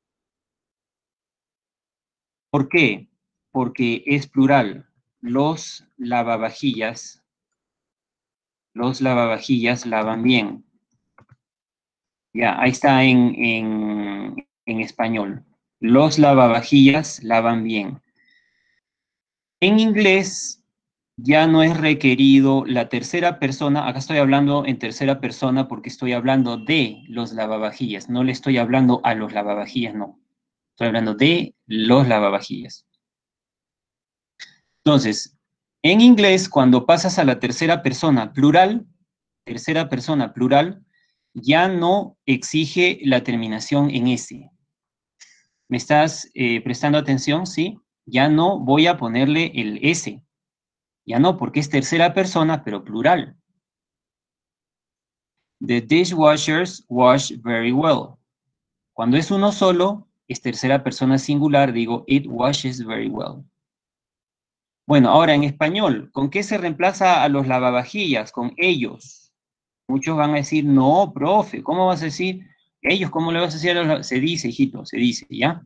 ¿Por qué? Porque es plural. Los lavavajillas, los lavavajillas lavan bien. Ya, ahí está en, en, en español. Los lavavajillas lavan bien. En inglés ya no es requerido la tercera persona. Acá estoy hablando en tercera persona porque estoy hablando de los lavavajillas. No le estoy hablando a los lavavajillas, no. Estoy hablando de los lavavajillas. Entonces, en inglés, cuando pasas a la tercera persona plural, tercera persona plural, ya no exige la terminación en S. ¿Me estás eh, prestando atención? ¿Sí? Ya no voy a ponerle el S. Ya no, porque es tercera persona, pero plural. The dishwashers wash very well. Cuando es uno solo, es tercera persona singular, digo, it washes very well. Bueno, ahora en español, ¿con qué se reemplaza a los lavavajillas? Con ellos. Muchos van a decir, no, profe, ¿cómo vas a decir Ellos, ¿cómo le vas a decir a los? Se dice, hijito, se dice, ¿ya?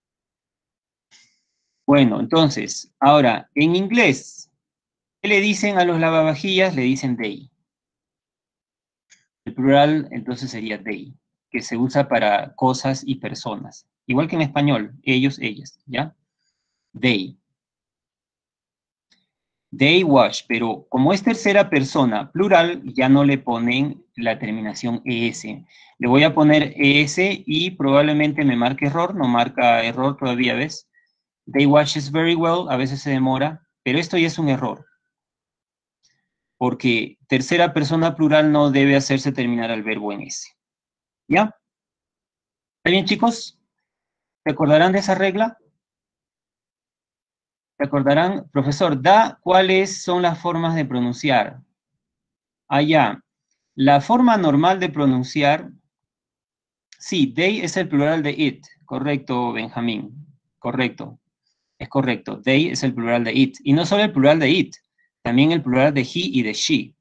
Bueno, entonces, ahora, en inglés, ¿qué le dicen a los lavavajillas? Le dicen they. El plural, entonces, sería they, que se usa para cosas y personas. Igual que en español, ellos, ellas, ¿ya? They. They wash, pero como es tercera persona plural, ya no le ponen la terminación es. Le voy a poner es y probablemente me marque error, no marca error todavía, ¿ves? They washes very well, a veces se demora, pero esto ya es un error. Porque tercera persona plural no debe hacerse terminar al verbo en S. ¿Ya? ¿Está bien, chicos? ¿Se acordarán de esa regla? ¿Se acordarán? Profesor, da cuáles son las formas de pronunciar. Allá. La forma normal de pronunciar, sí, they es el plural de it. Correcto, Benjamín. Correcto. Es correcto. They es el plural de it. Y no solo el plural de it, también el plural de he y de she.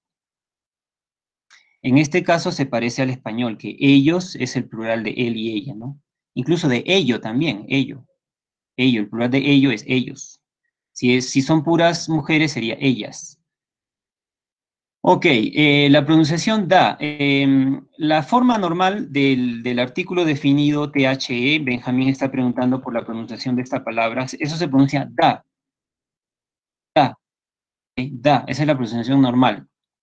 En este caso se parece al español, que ellos es el plural de él y ella, ¿no? Incluso de ello también, ello. Ello, el plural de ello es ellos. Si, es, si son puras mujeres, sería ellas. Ok, eh, la pronunciación da. Eh, la forma normal del, del artículo definido T H E, Benjamín está preguntando por la pronunciación de esta palabra, eso se pronuncia da. Da. ¿Okay? Da, esa es la pronunciación normal.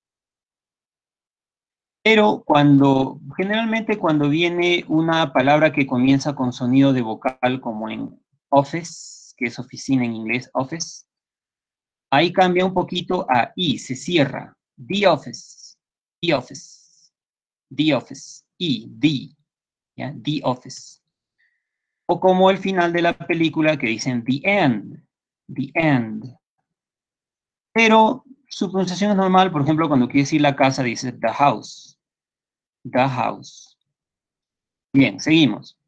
Pero cuando, generalmente cuando viene una palabra que comienza con sonido de vocal, como en office, que es oficina en inglés, office, ahí cambia un poquito a I, se cierra. The office, the office, the office, I, the, ¿ya? The office. O como el final de la película que dicen the end, the end. Pero su pronunciación es normal, por ejemplo, cuando quiere decir la casa, dice the house, the house. Bien, seguimos.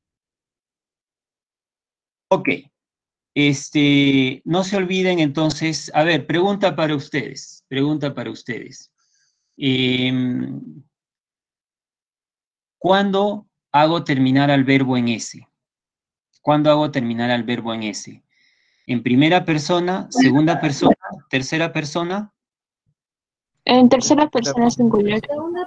Ok. Este, no se olviden entonces, a ver, pregunta para ustedes, pregunta para ustedes. Eh, ¿Cuándo hago terminar al verbo en S? ¿Cuándo hago terminar al verbo en S? ¿En primera persona, segunda persona, tercera persona? En tercera persona singular.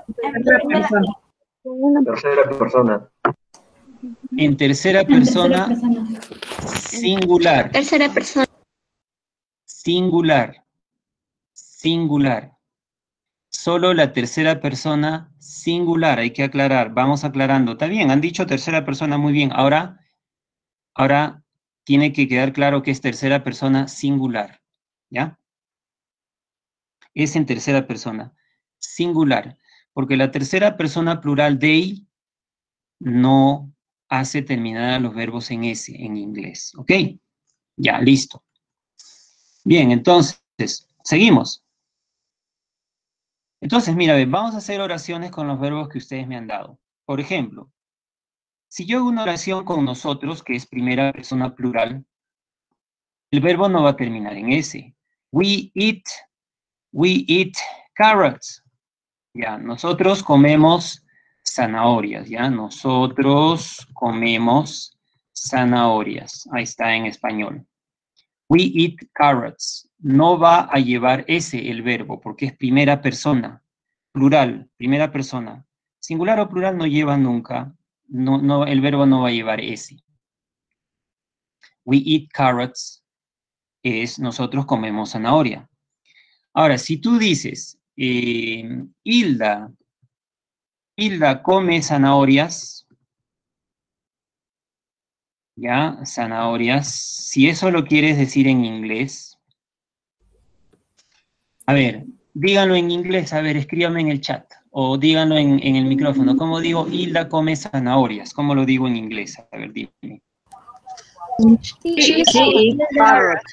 Tercera persona. En tercera persona singular. Tercera persona. Singular. Singular. Solo la tercera persona singular, hay que aclarar, vamos aclarando. Está bien, han dicho tercera persona muy bien. Ahora, ahora tiene que quedar claro que es tercera persona singular, ¿ya? Es en tercera persona singular, porque la tercera persona plural they no hace terminar a los verbos en S en inglés, ¿ok? Ya, listo. Bien, entonces, seguimos. Entonces, mira, vamos a hacer oraciones con los verbos que ustedes me han dado. Por ejemplo, si yo hago una oración con nosotros, que es primera persona plural, el verbo no va a terminar en S. We eat, we eat carrots. Ya, nosotros comemos zanahorias, ¿ya? Nosotros comemos zanahorias. Ahí está en español. We eat carrots. No va a llevar ese el verbo, porque es primera persona, plural, primera persona. Singular o plural no lleva nunca, no, no, el verbo no va a llevar ese. We eat carrots es nosotros comemos zanahoria. Ahora, si tú dices, eh, Hilda, Hilda come zanahorias, ¿ya? Zanahorias. Si eso lo quieres decir en inglés, a ver, díganlo en inglés, a ver, escríbame en el chat, o díganlo en, en el micrófono. ¿Cómo digo Hilda come zanahorias? ¿Cómo lo digo en inglés? A ver, dime. She eats carrots.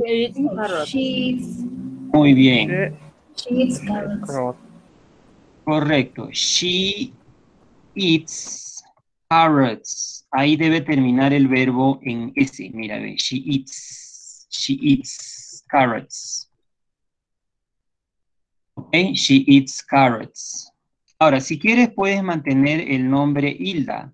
Muy bien. She eats carrots. Correcto. She eats carrots. Ahí debe terminar el verbo en S. Mira, ve. She eats. She eats carrots. Ok. She eats carrots. Ahora, si quieres, puedes mantener el nombre Hilda.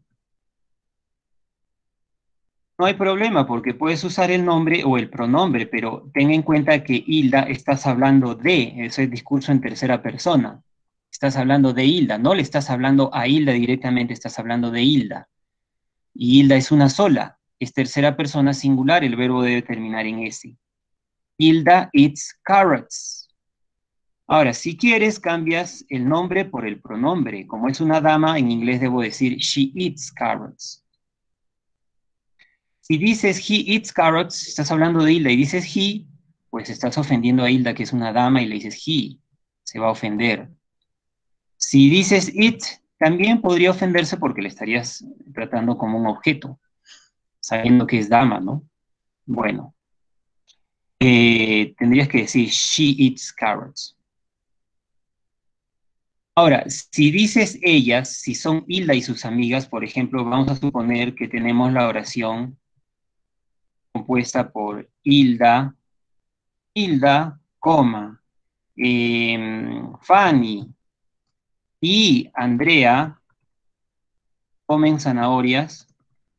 No hay problema, porque puedes usar el nombre o el pronombre, pero ten en cuenta que Hilda estás hablando de, eso es discurso en tercera persona. Estás hablando de Hilda, no le estás hablando a Hilda directamente, estás hablando de Hilda. Y Hilda es una sola, es tercera persona singular, el verbo debe terminar en S. Hilda eats carrots. Ahora, si quieres, cambias el nombre por el pronombre. Como es una dama, en inglés debo decir she eats carrots. Si dices he eats carrots, estás hablando de Hilda y dices he, pues estás ofendiendo a Hilda, que es una dama, y le dices he, se va a ofender. Si dices it, también podría ofenderse porque le estarías tratando como un objeto, sabiendo que es dama, ¿no? Bueno, eh, tendrías que decir she eats carrots. Ahora, si dices ellas, si son Hilda y sus amigas, por ejemplo, vamos a suponer que tenemos la oración compuesta por Hilda, Hilda, coma, eh, Fanny y Andrea comen zanahorias,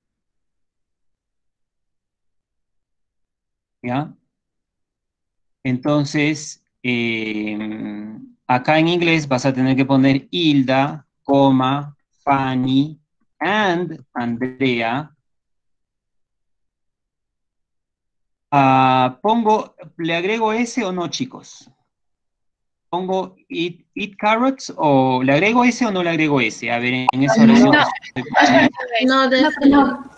¿ya? Entonces, eh, acá en inglés vas a tener que poner Hilda, coma, Fanny, and Andrea. Uh, pongo, ¿le agrego S o no, chicos? ¿Pongo eat, eat carrots o le agrego S o no le agrego S? A ver, en esa oración. No, de- no.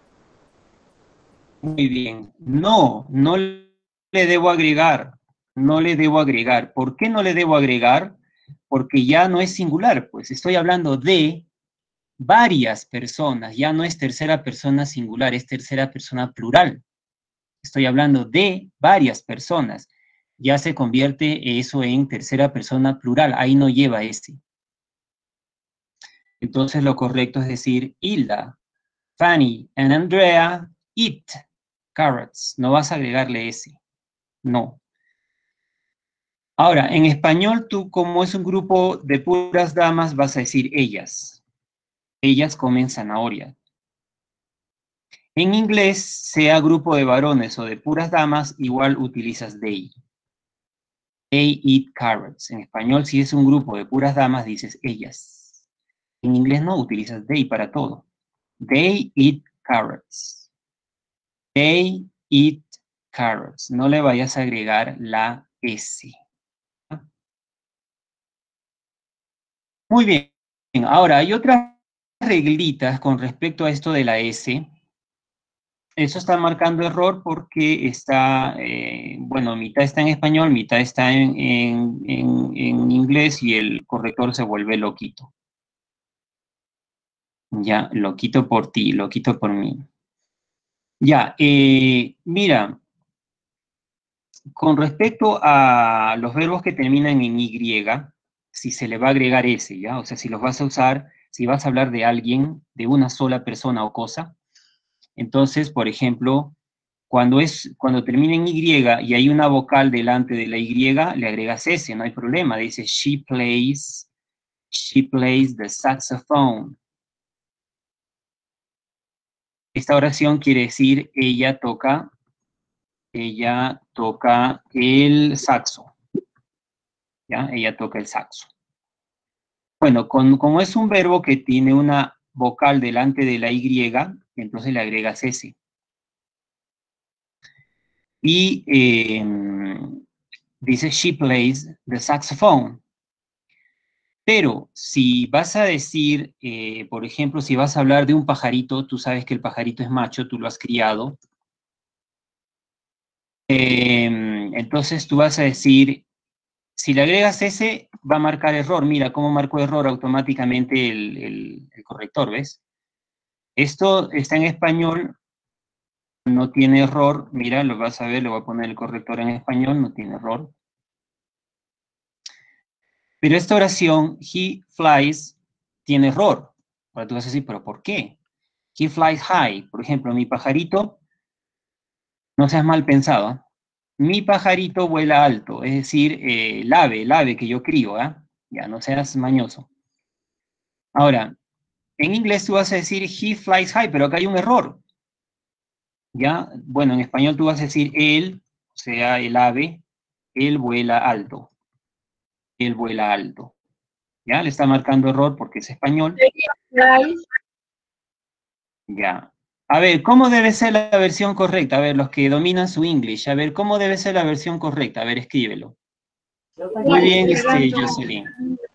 Muy bien. No, no le debo agregar. No le debo agregar. ¿Por qué no le debo agregar? Porque ya no es singular, pues estoy hablando de varias personas. Ya no es tercera persona singular, es tercera persona plural. Estoy hablando de varias personas. Ya se convierte eso en tercera persona plural. Ahí no lleva ese. Entonces lo correcto es decir Hilda, Fanny and Andrea eat carrots. No vas a agregarle ese. No. Ahora, en español tú, como es un grupo de puras damas, vas a decir ellas. Ellas comen zanahoria. En inglés, sea grupo de varones o de puras damas, igual utilizas they. They eat carrots. En español, si es un grupo de puras damas, dices ellas. En inglés no, utilizas they para todo. They eat carrots. They eat carrots. No le vayas a agregar la S. Muy bien. Ahora, hay otras reglitas con respecto a esto de la S. Eso está marcando error porque está, eh, bueno, mitad está en español, mitad está en, en, en, en inglés y el corrector se vuelve loquito. Ya, lo quito por ti, lo quito por mí. Ya, eh, mira, con respecto a los verbos que terminan en Y, si se le va a agregar S, ¿ya? O sea, si los vas a usar, si vas a hablar de alguien, de una sola persona o cosa, entonces, por ejemplo, cuando, es, cuando termina en Y y hay una vocal delante de la Y, le agregas S, no hay problema. Dice, she plays, she plays the saxophone. Esta oración quiere decir, ella toca, ella toca el saxo. ¿Ya? Ella toca el saxo. Bueno, con, como es un verbo que tiene una vocal delante de la Y, entonces le agregas S. Y eh, dice, she plays the saxophone. Pero si vas a decir, eh, por ejemplo, si vas a hablar de un pajarito, tú sabes que el pajarito es macho, tú lo has criado. Eh, entonces tú vas a decir, si le agregas ese, va a marcar error. Mira cómo marcó error automáticamente el, el, el corrector, ¿ves? Esto está en español, no tiene error. Mira, lo vas a ver, le voy a poner el corrector en español, no tiene error. Pero esta oración, he flies, tiene error. Ahora tú vas a decir, ¿pero por qué? He flies high. Por ejemplo, mi pajarito, no seas mal pensado, ¿eh? Mi pajarito vuela alto, es decir, eh, el ave, el ave que yo crío, ¿eh? Ya, no seas mañoso. Ahora, en inglés tú vas a decir he flies high, pero acá hay un error. ¿Ya? Bueno, en español tú vas a decir él, o sea, el ave, él vuela alto. Él vuela alto. ¿Ya? Le está marcando error porque es español. Ya. A ver, ¿cómo debe ser la versión correcta? A ver, los que dominan su English. A ver, ¿cómo debe ser la versión correcta? A ver, escríbelo. Muy bien, este, Jocelyn.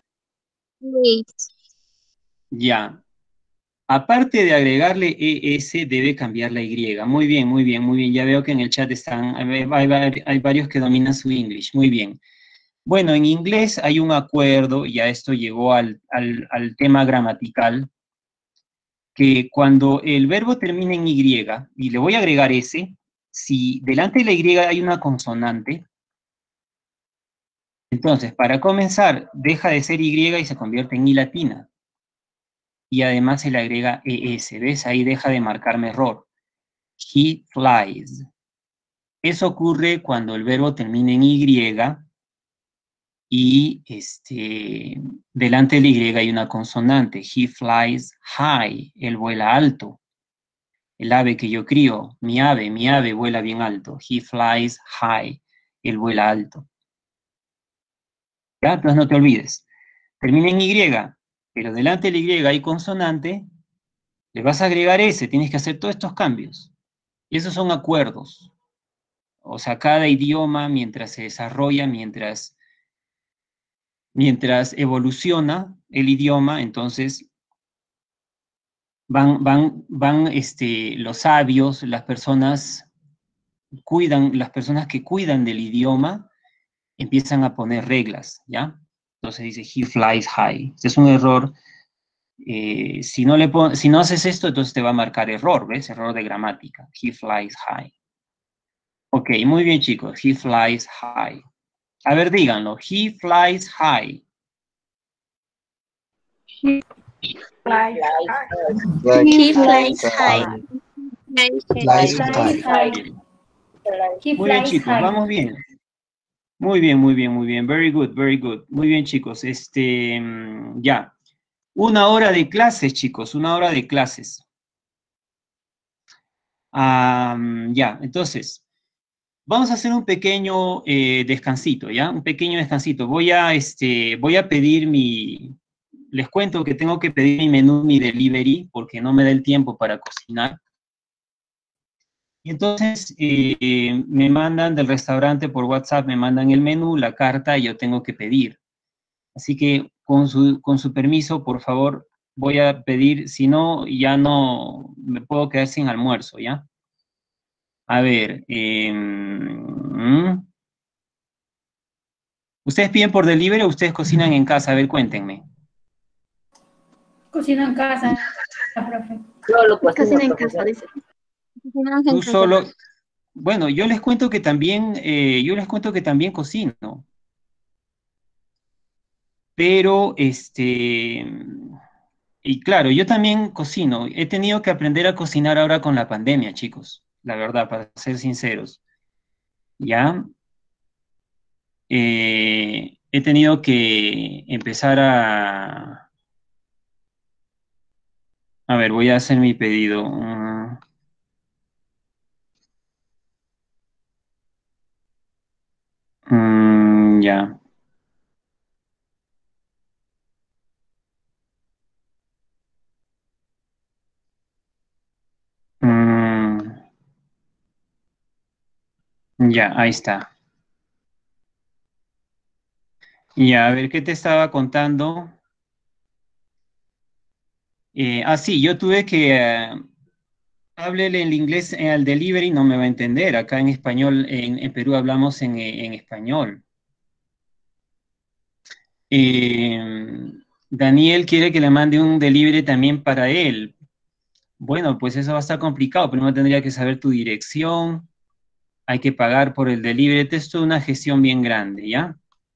Ya. Aparte de agregarle E S, debe cambiar la Y. Muy bien, muy bien, muy bien. Ya veo que en el chat están, hay, hay, hay varios que dominan su English. Muy bien. Bueno, en inglés hay un acuerdo, ya esto llegó al, al, al tema gramatical, que cuando el verbo termina en Y, y le voy a agregar S, si delante de la Y hay una consonante, entonces, para comenzar, deja de ser Y y se convierte en I latina. Y además se le agrega E S, ¿ves? Ahí deja de marcarme error. He flies. Eso ocurre cuando el verbo termina en Y y este, delante de la Y hay una consonante. He flies high. Él vuela alto. El ave que yo crío, mi ave, mi ave vuela bien alto. He flies high. Él vuela alto. ¿Ya? Entonces no te olvides. Termina en Y, pero delante de la Y hay consonante, le vas a agregar S, tienes que hacer todos estos cambios. Y esos son acuerdos. O sea, cada idioma, mientras se desarrolla, mientras, mientras evoluciona el idioma, entonces van, van, van este, los sabios, las personas cuidan, las personas que cuidan del idioma, empiezan a poner reglas, ¿ya? Entonces dice, he flies high. Este es un error. Eh, si, no le pon, si no haces esto, entonces te va a marcar error, ¿ves? Error de gramática. He flies high. Ok, muy bien, chicos. He flies high. A ver, díganlo. He flies high. He flies high. He flies high. Flies high. Muy bien, chicos. Vamos bien. Muy bien, muy bien, muy bien. Very good, very good. Muy bien, chicos. Este, ya. Una hora de clases, chicos. Una hora de clases. Um, ya, entonces, vamos a hacer un pequeño eh, descansito, ¿ya? Un pequeño descansito. Voy a, este, voy a pedir mi... Les cuento que tengo que pedir mi menú, mi delivery, porque no me da el tiempo para cocinar. Y entonces eh, me mandan del restaurante por WhatsApp, me mandan el menú, la carta, y yo tengo que pedir. Así que con su, con su permiso, por favor, voy a pedir, si no, ya no me puedo quedar sin almuerzo, ¿ya? A ver, eh, ¿ustedes piden por delivery o ustedes cocinan en casa? A ver, cuéntenme. Cocino en casa, profe. Solo Cocina en casa, dice. Tú solo... Bueno, yo les cuento que también, eh, yo les cuento que también cocino. Pero, este... Y claro, yo también cocino. He tenido que aprender a cocinar ahora con la pandemia, chicos. La verdad, para ser sinceros. ¿Ya? Eh, he tenido que empezar a... A ver, voy a hacer mi pedido. Uh, mm, ya. Mm, ya, ahí está. Ya, a ver, ¿qué te estaba contando? Eh, ah, sí, yo tuve que... Eh, háblele el inglés eh, al delivery, no me va a entender. Acá en español, en, en Perú hablamos en, en español. Eh, Daniel quiere que le mande un delivery también para él. Bueno, pues eso va a estar complicado. Primero tendría que saber tu dirección. Hay que pagar por el delivery. Esto es una gestión bien grande, ¿ya?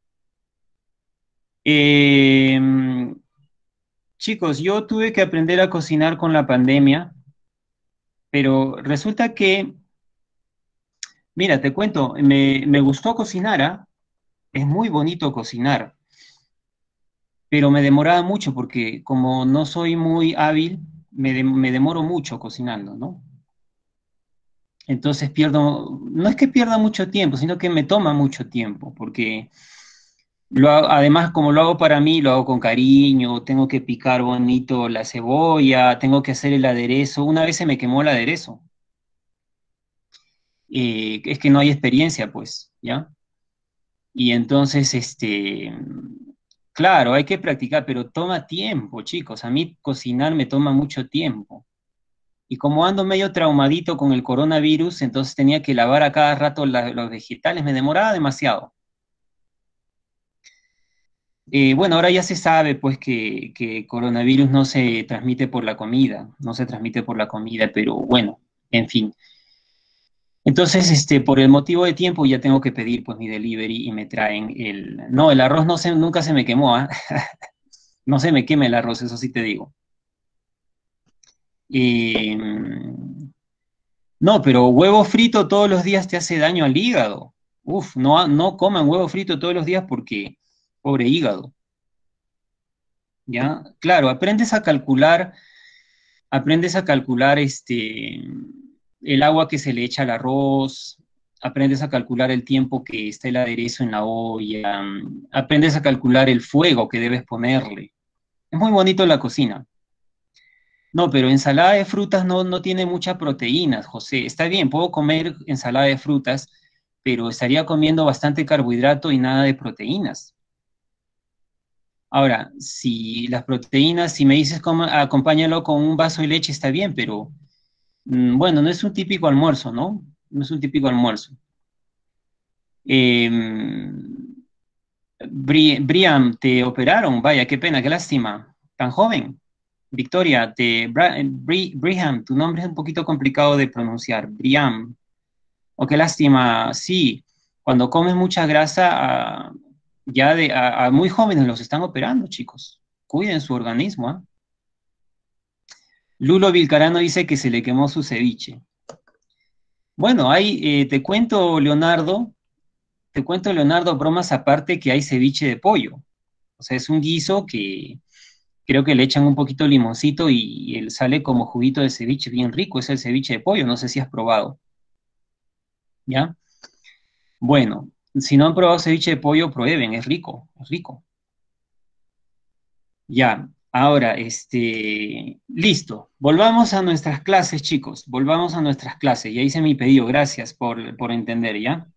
Eh, chicos, yo tuve que aprender a cocinar con la pandemia, pero resulta que, mira, te cuento, me, me gustó cocinar, ¿ah? Es muy bonito cocinar. pero me demoraba mucho porque como no soy muy hábil, me, de, me demoro mucho cocinando, ¿no? Entonces pierdo, no es que pierda mucho tiempo, sino que me toma mucho tiempo, porque lo hago, además como lo hago para mí, lo hago con cariño, tengo que picar bonito la cebolla, tengo que hacer el aderezo. Una vez se me quemó el aderezo. Eh, es que no hay experiencia, pues, ¿ya? Y entonces, este, claro, hay que practicar, pero toma tiempo, chicos. A mí cocinar me toma mucho tiempo. Y como ando medio traumadito con el coronavirus, entonces tenía que lavar a cada rato la, los vegetales, me demoraba demasiado. Eh, bueno, ahora ya se sabe, pues, que, que coronavirus no se transmite por la comida, no se transmite por la comida, pero bueno, en fin. Entonces, este, por el motivo de tiempo ya tengo que pedir, pues, mi delivery y me traen el... No, el arroz no se, nunca se me quemó, ¿ah? No se me quema el arroz, eso sí te digo. Eh, no, pero huevo frito todos los días te hace daño al hígado. Uf, no, no coman huevo frito todos los días porque, pobre hígado. ¿Ya? Claro, aprendes a calcular, aprendes a calcular este, el agua que se le echa al arroz, aprendes a calcular el tiempo que está el aderezo en la olla, aprendes a calcular el fuego que debes ponerle. Es muy bonito la cocina. No, pero ensalada de frutas no, no tiene mucha proteína, José. Está bien, puedo comer ensalada de frutas, pero estaría comiendo bastante carbohidrato y nada de proteínas. Ahora, si las proteínas, si me dices cómo, acompáñalo con un vaso de leche, está bien, pero mmm, bueno, no es un típico almuerzo, ¿no? No es un típico almuerzo. Eh, Bri Brian, te operaron, vaya, qué pena, qué lástima, tan joven. Victoria, te, Bra Bri Brian, tu nombre es un poquito complicado de pronunciar, Brian. Oh, qué lástima, sí, cuando comes mucha grasa, uh, ya de, a, a muy jóvenes los están operando, chicos. Cuiden su organismo, ¿eh? Lulo Vilcarano dice que se le quemó su ceviche. Bueno, hay, eh, te cuento, Leonardo, te cuento, Leonardo, bromas aparte, que hay ceviche de pollo. O sea, es un guiso que creo que le echan un poquito de limoncito y él sale como juguito de ceviche, bien rico, es el ceviche de pollo, no sé si has probado. ¿Ya? Bueno, si no han probado ceviche de pollo, prueben, es rico, es rico. Ya, ahora, este, listo. Volvamos a nuestras clases, chicos, volvamos a nuestras clases. Ya hice mi pedido, gracias por, por entender, ¿ya?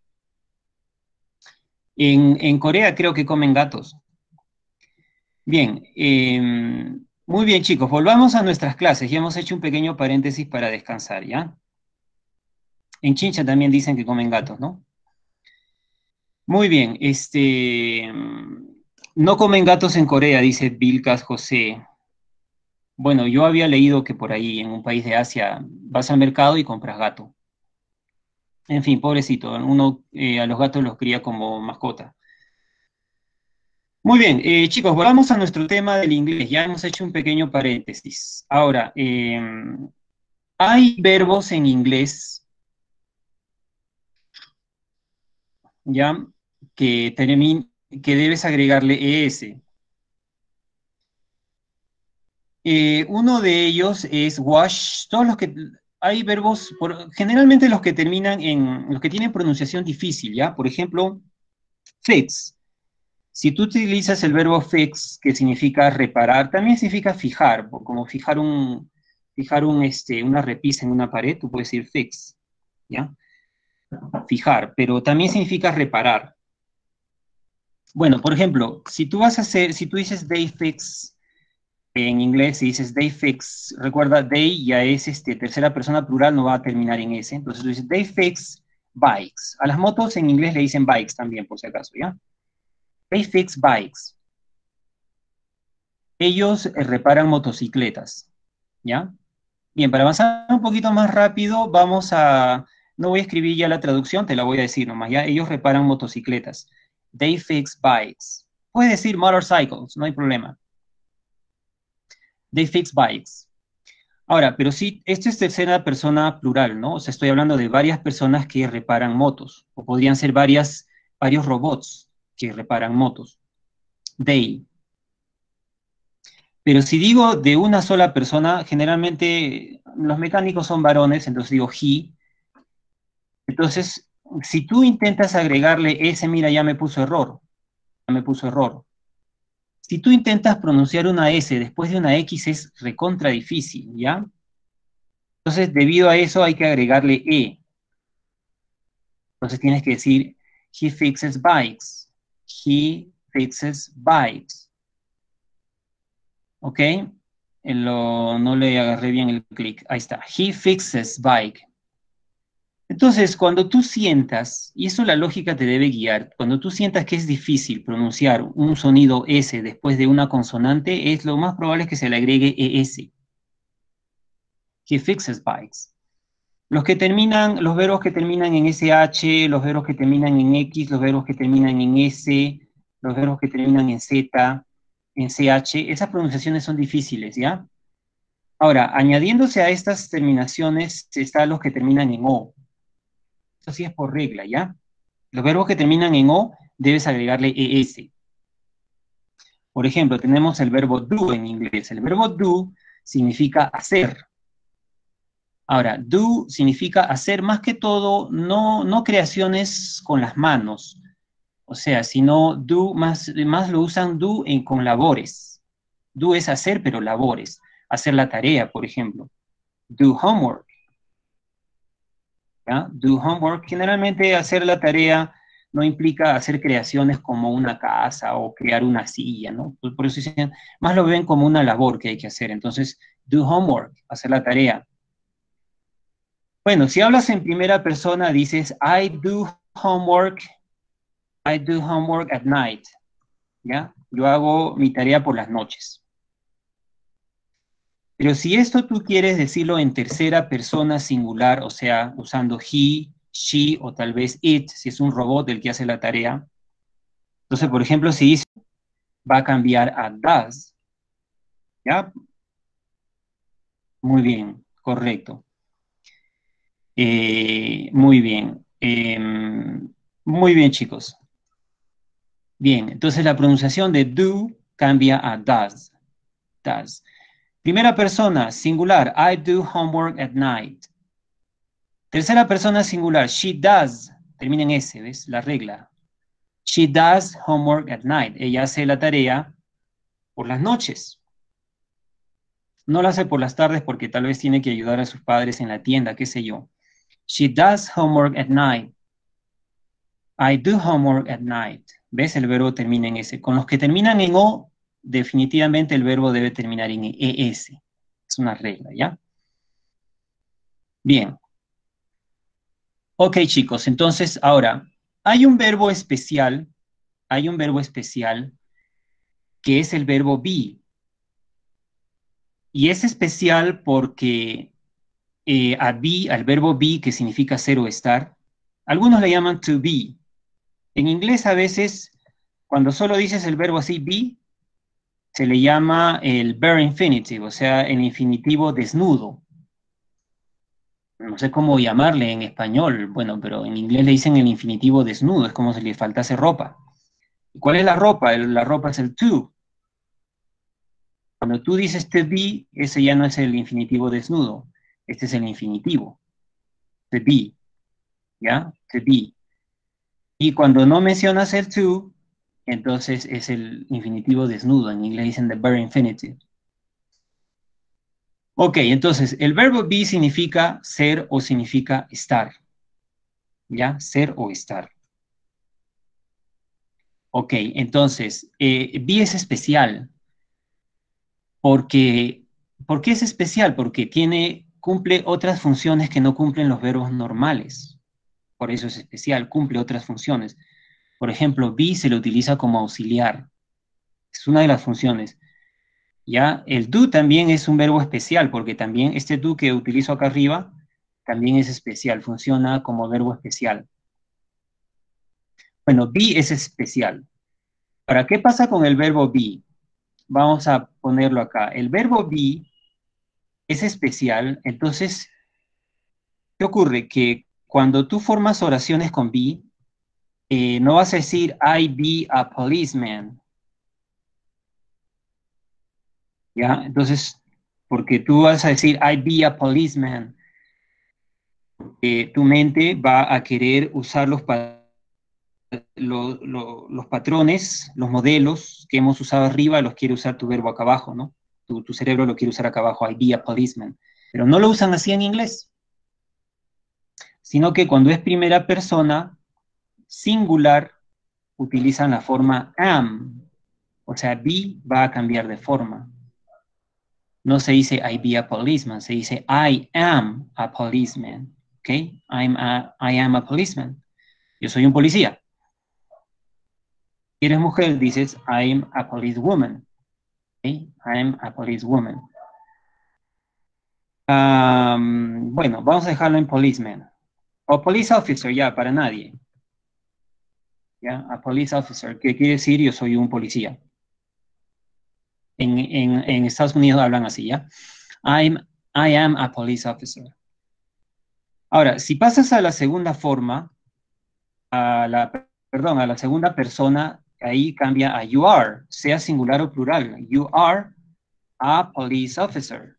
En, en Corea creo que comen gatos. Bien, eh, muy bien, chicos, volvamos a nuestras clases. Ya hemos hecho un pequeño paréntesis para descansar, ¿ya? En Chincha también dicen que comen gatos, ¿no? Muy bien, este... no comen gatos en Corea, dice Vilcas José. Bueno, yo había leído que por ahí, en un país de Asia, vas al mercado y compras gato. En fin, pobrecito, uno eh, a los gatos los cría como mascota. Muy bien, eh, chicos, volvamos a nuestro tema del inglés. Ya hemos hecho un pequeño paréntesis. Ahora, eh, hay verbos en inglés, ¿ya? Que, termin, que debes agregarle es. Eh, uno de ellos es wash. Todos los que... Hay verbos, por, generalmente los que terminan en... los que tienen pronunciación difícil, ¿ya? Por ejemplo, fix. Si tú utilizas el verbo fix, que significa reparar, también significa fijar, como fijar, un, fijar un, este, una repisa en una pared, tú puedes decir fix, ¿ya? Fijar, pero también significa reparar. Bueno, por ejemplo, si tú vas a hacer, si tú dices they fix, en inglés, si dices they fix, recuerda, they ya es este, tercera persona plural, no va a terminar en S, entonces tú dices they fix bikes. A las motos en inglés le dicen bikes también, por si acaso, ¿ya? They fix bikes. Ellos eh, reparan motocicletas, ¿ya? Bien, para avanzar un poquito más rápido, vamos a... No voy a escribir ya la traducción, te la voy a decir nomás, ¿ya? Ellos reparan motocicletas. They fix bikes. Puedes decir motorcycles, no hay problema. They fix bikes. Ahora, pero sí, esto es tercera persona plural, ¿no? O sea, estoy hablando de varias personas que reparan motos, o podrían ser varias, varios robots que reparan motos. They. Pero si digo de una sola persona, generalmente los mecánicos son varones, entonces digo he. Entonces, si tú intentas agregarle ese, mira, ya me puso error. Ya me puso error. Si tú intentas pronunciar una S después de una X es recontra difícil, ¿ya? Entonces, debido a eso hay que agregarle E. Entonces tienes que decir, he fixes bikes. He fixes bikes. ¿Ok? Lo, no le agarré bien el clic. Ahí está. He fixes bike. Entonces, cuando tú sientas, y eso la lógica te debe guiar, cuando tú sientas que es difícil pronunciar un sonido S después de una consonante, es lo más probable es que se le agregue E S. He fixes bikes. Los que terminan, los verbos que terminan en S H, los verbos que terminan en X, los verbos que terminan en S, los verbos que terminan en Z, en C H, esas pronunciaciones son difíciles, ¿ya? Ahora, añadiéndose a estas terminaciones, están los que terminan en O. Eso sí es por regla, ¿ya? Los verbos que terminan en O, debes agregarle E S. Por ejemplo, tenemos el verbo do en inglés. El verbo do significa hacer. Ahora, do significa hacer más que todo, no, no creaciones con las manos. O sea, sino do, más, más lo usan do en, con labores. Do es hacer, pero labores. Hacer la tarea, por ejemplo. Do homework. ¿Ya? Do homework. Generalmente hacer la tarea no implica hacer creaciones como una casa o crear una silla, ¿no? Por eso dicen, más lo ven como una labor que hay que hacer. Entonces, do homework, hacer la tarea. Bueno, si hablas en primera persona, dices, I do homework, I do homework at night, ¿ya? Yo hago mi tarea por las noches. Pero si esto tú quieres decirlo en tercera persona singular, o sea, usando he, she, o tal vez it, si es un robot el que hace la tarea, entonces, por ejemplo, si dice, va a cambiar a does, ¿ya? Muy bien, correcto. Eh, muy bien. Eh, muy bien, chicos. Bien, entonces la pronunciación de do cambia a does. Does. Primera persona, singular, I do homework at night. Tercera persona, singular, she does. Termina en S, ¿ves? La regla. She does homework at night. Ella hace la tarea por las noches. No la hace por las tardes porque tal vez tiene que ayudar a sus padres en la tienda, qué sé yo. She does homework at night. I do homework at night. ¿Ves? El verbo termina en S. Con los que terminan en O, definitivamente el verbo debe terminar en E S. Es una regla, ¿ya? Bien. Ok, chicos. Entonces, ahora, hay un verbo especial, hay un verbo especial que es el verbo be. Y es especial porque eh, a be, al verbo be, que significa ser o estar, algunos le llaman to be. En inglés a veces, cuando solo dices el verbo así, be, se le llama el bare infinitive, o sea, el infinitivo desnudo. No sé cómo llamarle en español, bueno, pero en inglés le dicen el infinitivo desnudo, es como si le faltase ropa. ¿Y cuál es la ropa? El, la ropa es el to. Cuando tú dices to be, ese ya no es el infinitivo desnudo, este es el infinitivo. To be, ¿ya? To be. Y cuando no mencionas el to, entonces es el infinitivo desnudo. En inglés dicen the bare infinitive. Ok, entonces el verbo be significa ser o significa estar. ¿Ya? Ser o estar. Ok, entonces, eh, be es especial. Porque, ¿por qué es especial? Porque tiene, cumple otras funciones que no cumplen los verbos normales. Por eso es especial, cumple otras funciones. Por ejemplo, be se le utiliza como auxiliar. Es una de las funciones. ¿Ya? El do también es un verbo especial, porque también este do que utilizo acá arriba, también es especial, funciona como verbo especial. Bueno, be es especial. ¿Para qué pasa con el verbo be? Vamos a ponerlo acá. El verbo be es especial, entonces, ¿qué ocurre? Que cuando tú formas oraciones con be, eh, no vas a decir, I be a policeman. ¿Ya? Entonces, porque tú vas a decir, I be a policeman, eh, tu mente va a querer usar los, pa lo, lo, los patrones, los modelos que hemos usado arriba, los quiere usar tu verbo acá abajo, ¿no? Tu, tu cerebro lo quiere usar acá abajo, I be a policeman. Pero no lo usan así en inglés, sino que cuando es primera persona, singular, utilizan la forma am. O sea, be va a cambiar de forma. No se dice I be a policeman, se dice I am a policeman. ¿Ok? I'm a, I am a policeman. Yo soy un policía. Si eres mujer, dices I'm a policewoman. ¿Ok? I'm a policewoman. Um, bueno, vamos a dejarlo en policeman. O police officer, ya, para nadie. ¿Ya? A police officer, que quiere decir yo soy un policía. En, en, en Estados Unidos hablan así, ¿ya? I'm, I am a police officer. Ahora, si pasas a la segunda forma, a la, perdón, a la segunda persona, ahí cambia a you are, sea singular o plural. You are a police officer.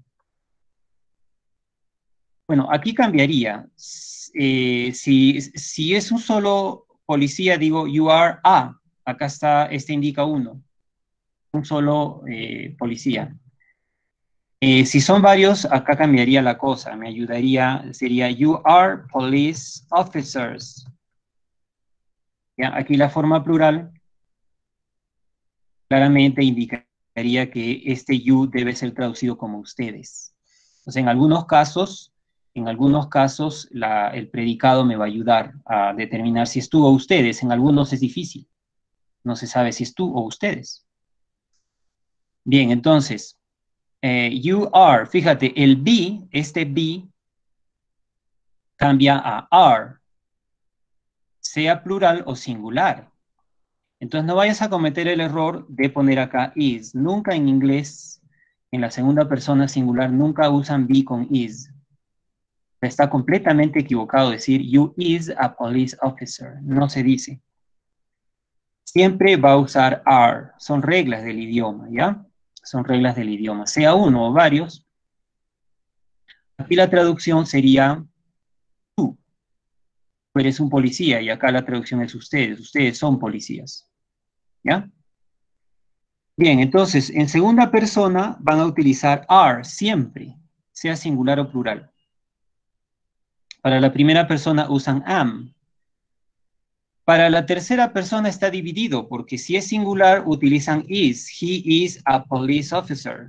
Bueno, aquí cambiaría. Eh, si, si es un solo policía, digo you are a. Acá está, este indica uno. Un solo eh, policía. Eh, si son varios, acá cambiaría la cosa. Me ayudaría, sería you are police officers. ¿Ya? Aquí la forma plural claramente indicaría que este you debe ser traducido como ustedes. Entonces, en algunos casos, en algunos casos, la, el predicado me va a ayudar a determinar si es tú o ustedes. En algunos es difícil. No se sabe si es tú o ustedes. Bien, entonces, eh, you are, fíjate, el be, este be, cambia a are, sea plural o singular. Entonces no vayas a cometer el error de poner acá is. Nunca en inglés, en la segunda persona singular, nunca usan be con is. Está completamente equivocado decir you is a police officer. No se dice. Siempre va a usar are. Son reglas del idioma, ¿ya? Son reglas del idioma. Sea uno o varios. Aquí la traducción sería tú. Tú eres un policía y acá la traducción es ustedes. Ustedes son policías. ¿Ya? Bien, entonces, en segunda persona van a utilizar are siempre, sea singular o plural. Para la primera persona usan am. Para la tercera persona está dividido, porque si es singular utilizan is. He is a police officer.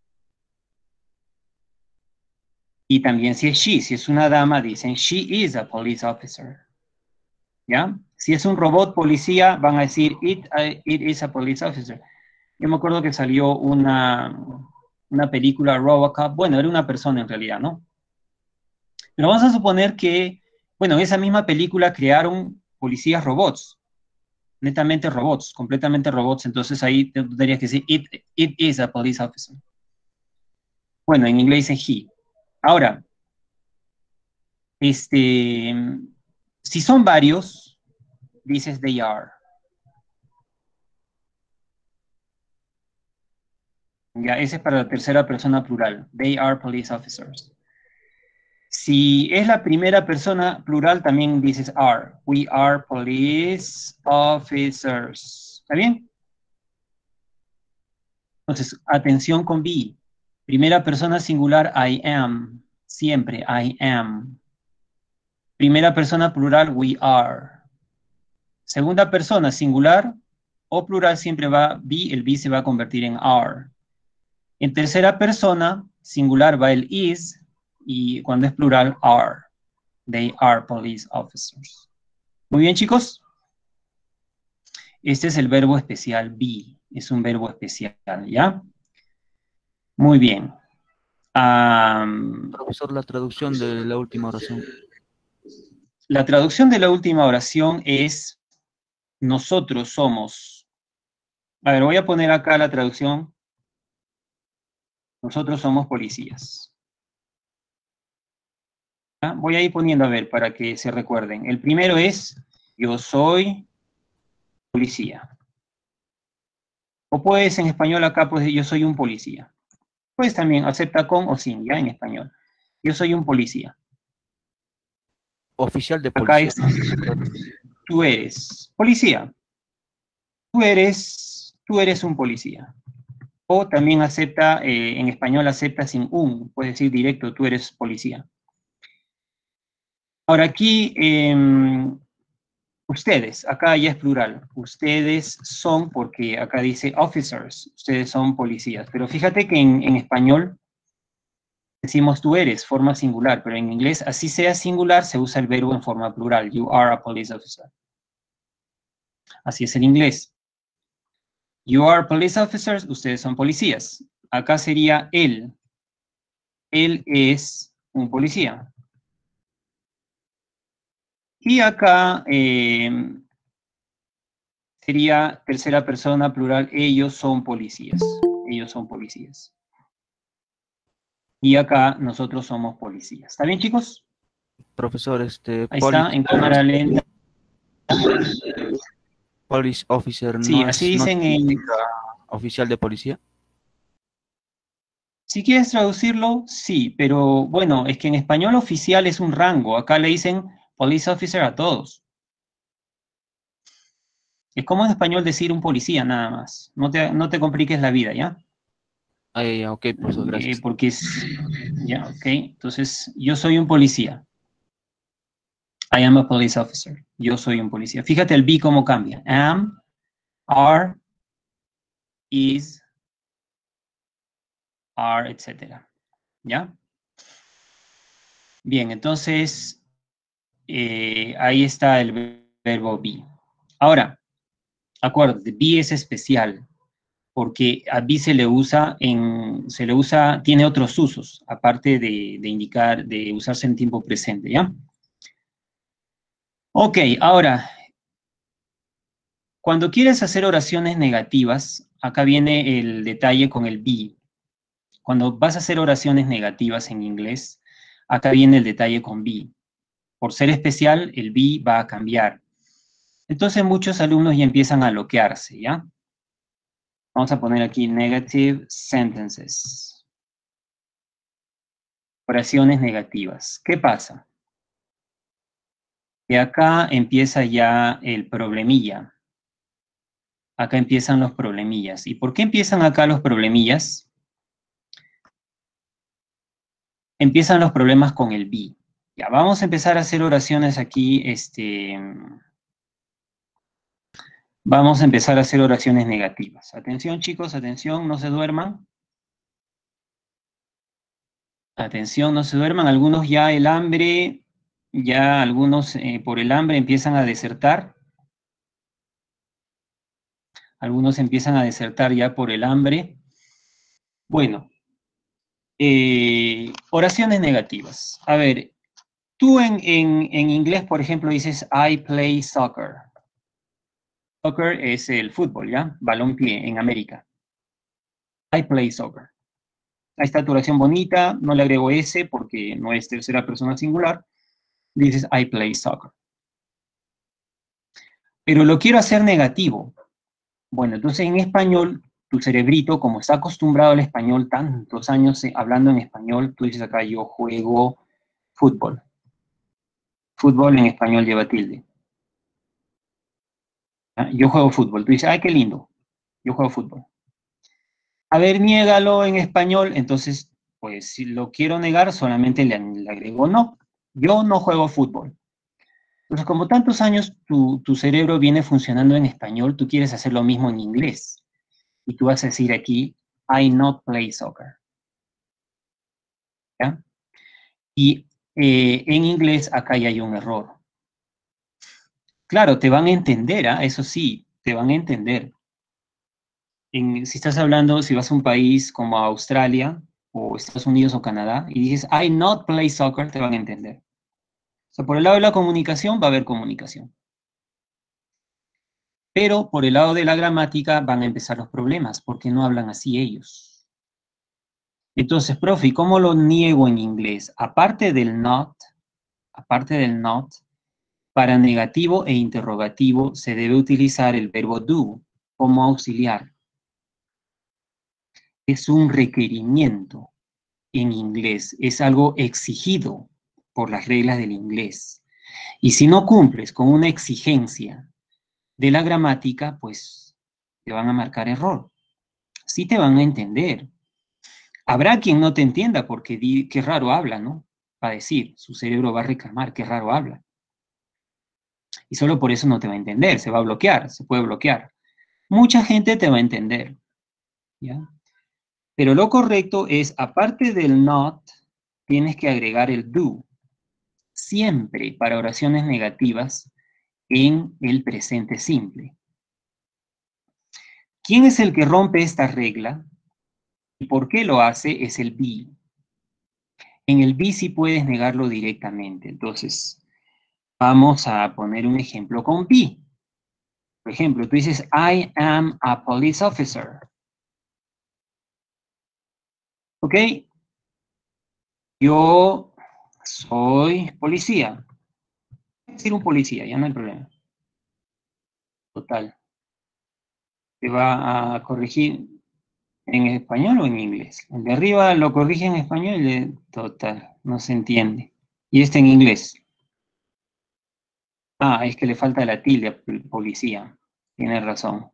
Y también si es she, si es una dama, dicen she is a police officer. ¿Ya? Si es un robot policía, van a decir it, uh, it is a police officer. Yo me acuerdo que salió una, una película, Robocop. Bueno, era una persona en realidad, ¿no? Pero vamos a suponer que, bueno, en esa misma película crearon policías robots. Netamente robots, completamente robots. Entonces ahí tendrías que decir it, it is a police officer. Bueno, en inglés es he. Ahora, este, si son varios, dices they are. Ya, ese es para la tercera persona plural. They are police officers. Si es la primera persona plural, también dices are. We are police officers. ¿Está bien? Entonces, atención con be. Primera persona singular, I am. Siempre, I am. Primera persona plural, we are. Segunda persona singular o plural siempre va be, el be se va a convertir en are. En tercera persona singular va el is y cuando es plural, are. They are police officers. Muy bien, chicos. Este es el verbo especial be. Es un verbo especial, ¿ya? Muy bien. Um, Profesor, la traducción de la última oración. La traducción de la última oración es nosotros somos. A ver, voy a poner acá la traducción. Nosotros somos policías. ¿Ah? Voy a ir poniendo a ver para que se recuerden. El primero es yo soy policía. O puedes en español acá, pues yo soy un policía. Pues también acepta con o sin, ya en español. Yo soy un policía. Oficial de Acá policía. es, tú eres policía. Tú eres, tú eres un policía. O también acepta, eh, en español acepta sin un, puedes decir directo, tú eres policía. Ahora aquí, eh, ustedes, acá ya es plural. Ustedes son, porque acá dice officers, ustedes son policías. Pero fíjate que en, en español decimos tú eres, forma singular, pero en inglés, así sea singular, se usa el verbo en forma plural. You are a police officer. Así es en inglés. You are police officers, ustedes son policías. Acá sería él. Él es un policía. Y acá eh, sería tercera persona plural, ellos son policías. Ellos son policías. Y acá nosotros somos policías. ¿Está bien, chicos? Profesor, este... Ahí está, en cámara lenta. Police officer, ¿no Sí, es, así no dicen en... oficial de policía? Si quieres traducirlo, sí, pero bueno, es que en español oficial es un rango. Acá le dicen police officer a todos. Es como en español decir un policía nada más. No te, no te compliques la vida, ¿ya? Ah, ya, ok, profesor, gracias. Eh, porque es... Ya, ok. Entonces, yo soy un policía. I am a police officer. Yo soy un policía. Fíjate el be cómo cambia. Am, are, is, are, etcétera. ¿Ya? Bien, entonces, eh, ahí está el verbo be. Ahora, acuérdate, be es especial, porque a be se le usa en, se le usa, tiene otros usos, aparte de, de indicar, de usarse en tiempo presente, ¿ya? Ok, ahora, cuando quieres hacer oraciones negativas, acá viene el detalle con el be. Cuando vas a hacer oraciones negativas en inglés, acá viene el detalle con be. Por ser especial, el be va a cambiar. Entonces muchos alumnos ya empiezan a bloquearse, ¿ya? Vamos a poner aquí negative sentences. Oraciones negativas. ¿Qué pasa? Que acá empieza ya el problemilla. Acá empiezan los problemillas. ¿Y por qué empiezan acá los problemillas? Empiezan los problemas con el be. Ya, vamos a empezar a hacer oraciones aquí, este... Vamos a empezar a hacer oraciones negativas. Atención, chicos, atención, no se duerman. Atención, no se duerman. Algunos ya el hambre, ya algunos eh, por el hambre empiezan a desertar. Algunos empiezan a desertar ya por el hambre. Bueno, eh, oraciones negativas. A ver, tú en, en, en inglés, por ejemplo, dices, I play soccer. Soccer es el fútbol, ¿ya? Balón-pie en América. I play soccer. Ahí está tu oración bonita, no le agrego S porque no es tercera persona singular. Dices, I play soccer. Pero lo quiero hacer negativo. Bueno, entonces en español, tu cerebrito, como está acostumbrado al español, tantos años hablando en español, tú dices acá, yo juego fútbol. Fútbol en español lleva tilde. Yo juego fútbol. Tú dices, ay, qué lindo. Yo juego fútbol. A ver, niégalo en español. Entonces, pues, si lo quiero negar, solamente le, le agrego no. Yo no juego fútbol. Entonces, como tantos años tu, tu cerebro viene funcionando en español, tú quieres hacer lo mismo en inglés. Y tú vas a decir aquí, I not play soccer. ¿Ya? Y eh, en inglés acá ya hay un error. Claro, te van a entender, ¿eh? Eso sí, te van a entender. En, si estás hablando, si vas a un país como Australia, o Estados Unidos o Canadá, y dices, I not play soccer, te van a entender. O sea, por el lado de la comunicación va a haber comunicación. Pero por el lado de la gramática van a empezar los problemas, porque no hablan así ellos. Entonces, profe, ¿y cómo lo niego en inglés? Aparte del not, aparte del not, para negativo e interrogativo se debe utilizar el verbo do como auxiliar. es un requerimiento en inglés, es algo exigido por las reglas del inglés. Y si no cumples con una exigencia de la gramática, pues te van a marcar error. Sí te van a entender. Habrá quien no te entienda porque di, qué raro habla, ¿no? Va a decir, su cerebro va a reclamar, qué raro habla. Y solo por eso no te va a entender, se va a bloquear, se puede bloquear. Mucha gente te va a entender, ¿ya? Pero lo correcto es, aparte del not, tienes que agregar el do. Siempre para oraciones negativas en el presente simple. ¿Quién es el que rompe esta regla? ¿Y por qué lo hace? Es el be. En el be sí puedes negarlo directamente. Entonces, vamos a poner un ejemplo con be. Por ejemplo, tú dices, I am a police officer. ¿Ok? Yo soy policía. Voy a decir un policía, ya no hay problema. Total. Te va a corregir en español o en inglés. El de arriba lo corrige en español y de total, no se entiende. Y este en inglés. Ah, es que le falta la tilde, policía. Tiene razón.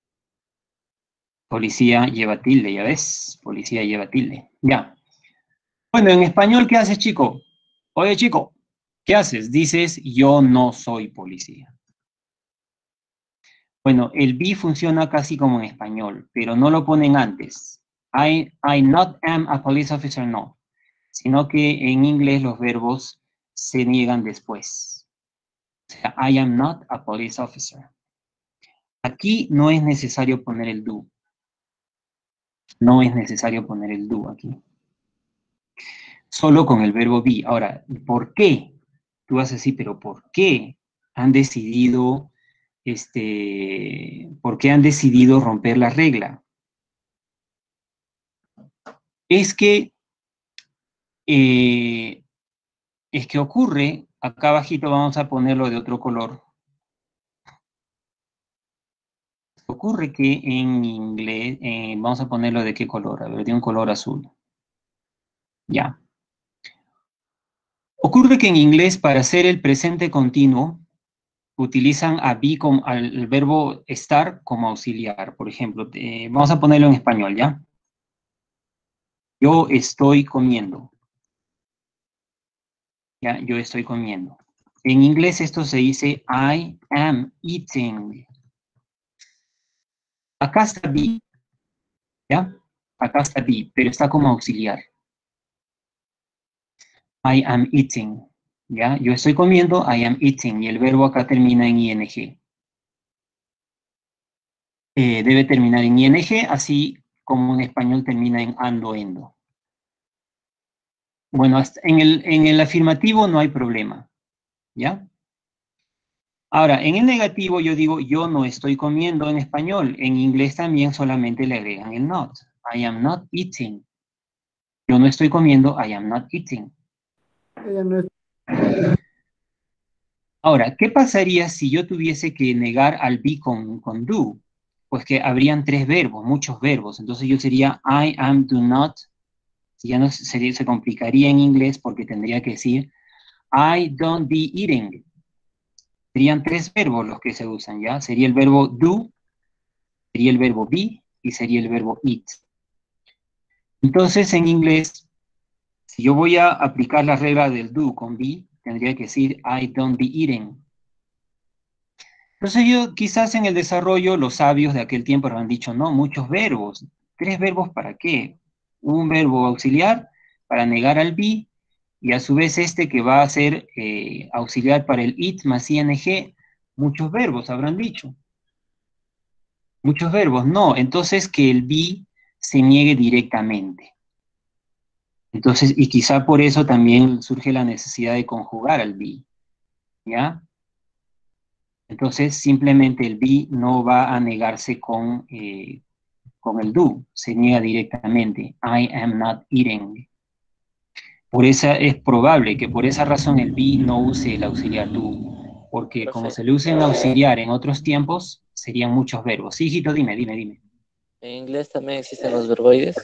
Policía lleva tilde, ya ves. Policía lleva tilde. Ya. Bueno, en español, ¿qué haces, chico? Oye, chico, ¿qué haces? Dices, yo no soy policía. Bueno, el be funciona casi como en español, pero no lo ponen antes. I, I not am a police officer, no. Sino que en inglés los verbos se niegan después. O sea, I am not a police officer. Aquí no es necesario poner el do. No es necesario poner el do aquí. Solo con el verbo be. Ahora, ¿por qué? Tú vas a decir, pero ¿por qué han decidido... Este, ¿por qué han decidido romper la regla? Es que, eh, es que ocurre, acá abajito vamos a ponerlo de otro color. Ocurre que en inglés, eh, vamos a ponerlo de qué color, a ver, de un color azul. Ya. Ocurre que en inglés, para hacer el presente continuo, utilizan a be como al verbo estar como auxiliar. Por ejemplo, eh, vamos a ponerlo en español, ¿ya? Yo estoy comiendo. Ya, yo estoy comiendo. En inglés esto se dice I am eating. Acá está be, ¿ya? Acá está be, pero está como auxiliar. I am eating. ¿Ya? Yo estoy comiendo, I am eating, y el verbo acá termina en ing. Eh, debe terminar en ing, así como en español termina en ando, endo. Bueno, hasta en, el, en el afirmativo no hay problema, ¿ya? Ahora, en el negativo yo digo, yo no estoy comiendo en español. En inglés también solamente le agregan el not. I am not eating. Yo no estoy comiendo, I am not eating. Ella no es... Ahora, ¿qué pasaría si yo tuviese que negar al be con, con do? Pues que habrían tres verbos, muchos verbos. Entonces yo sería I am, do not. Ya no sería, se complicaría en inglés porque tendría que decir I don't be eating. Serían tres verbos los que se usan, ¿ya? Sería el verbo do, sería el verbo be y sería el verbo eat. Entonces en inglés, si yo voy a aplicar la regla del do con be, tendría que decir, I don't be eating. Entonces yo, quizás en el desarrollo, los sabios de aquel tiempo han dicho, no, muchos verbos. ¿Tres verbos para qué? Un verbo auxiliar para negar al be, y a su vez este que va a ser eh, auxiliar para el eat más ing, muchos verbos habrán dicho. Muchos verbos, no. Entonces que el be se niegue directamente. Entonces, y quizá por eso también surge la necesidad de conjugar al be, ¿ya? Entonces, simplemente el be no va a negarse con, eh, con el do, se niega directamente. I am not eating. Por esa, es probable que por esa razón el be no use el auxiliar do, porque Profe. como se le usa en auxiliar en otros tiempos, serían muchos verbos. Sí, hijito, dime, dime, dime. ¿En inglés también existen los verboides?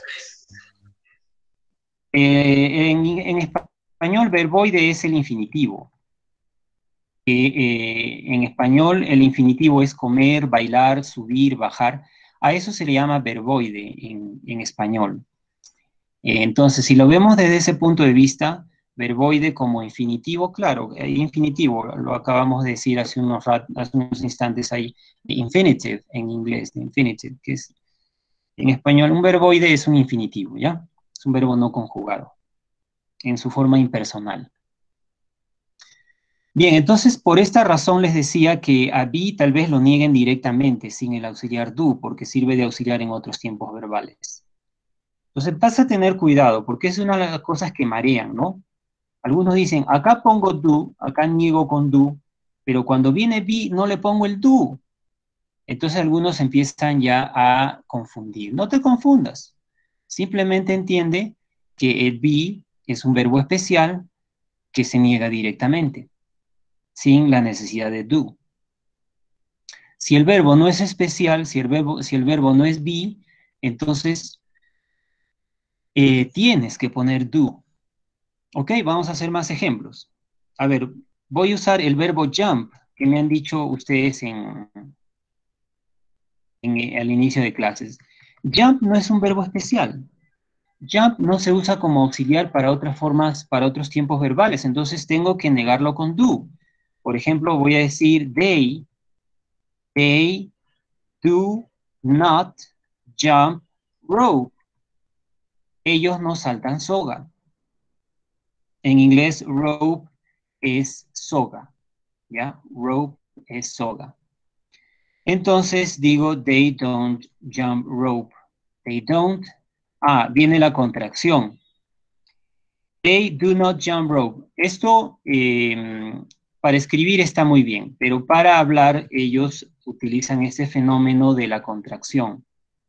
Eh, en, en español, verboide es el infinitivo. Eh, eh, en español, el infinitivo es comer, bailar, subir, bajar. A eso se le llama verboide en, en español. Eh, entonces, si lo vemos desde ese punto de vista, verboide como infinitivo, claro, eh, infinitivo, lo acabamos de decir hace unos, rat, hace unos instantes ahí, infinitive en inglés, infinitive, que es en español, un verboide es un infinitivo, ¿ya? Es un verbo no conjugado, en su forma impersonal. Bien, entonces, por esta razón les decía que a be tal vez lo nieguen directamente, sin el auxiliar do, porque sirve de auxiliar en otros tiempos verbales. Entonces, vas a tener cuidado, porque es una de las cosas que marean, ¿no? Algunos dicen, acá pongo do, acá niego con do, pero cuando viene be no le pongo el do. Entonces algunos empiezan ya a confundir. No te confundas. Simplemente entiende que el be es un verbo especial que se niega directamente, sin la necesidad de do. Si el verbo no es especial, si el verbo, si el verbo no es be, entonces eh, tienes que poner do. Ok, vamos a hacer más ejemplos. A ver, voy a usar el verbo jump, que me han dicho ustedes en, en, al inicio de clases. Jump no es un verbo especial. Jump no se usa como auxiliar para otras formas, para otros tiempos verbales, entonces tengo que negarlo con do. Por ejemplo, voy a decir they, they do not jump rope. Ellos no saltan soga. En inglés, rope es soga, ¿ya? Rope es soga. Entonces digo, they don't jump rope. They don't. Ah, viene la contracción. They do not jump rope. Esto, eh, para escribir está muy bien, pero para hablar ellos utilizan ese fenómeno de la contracción.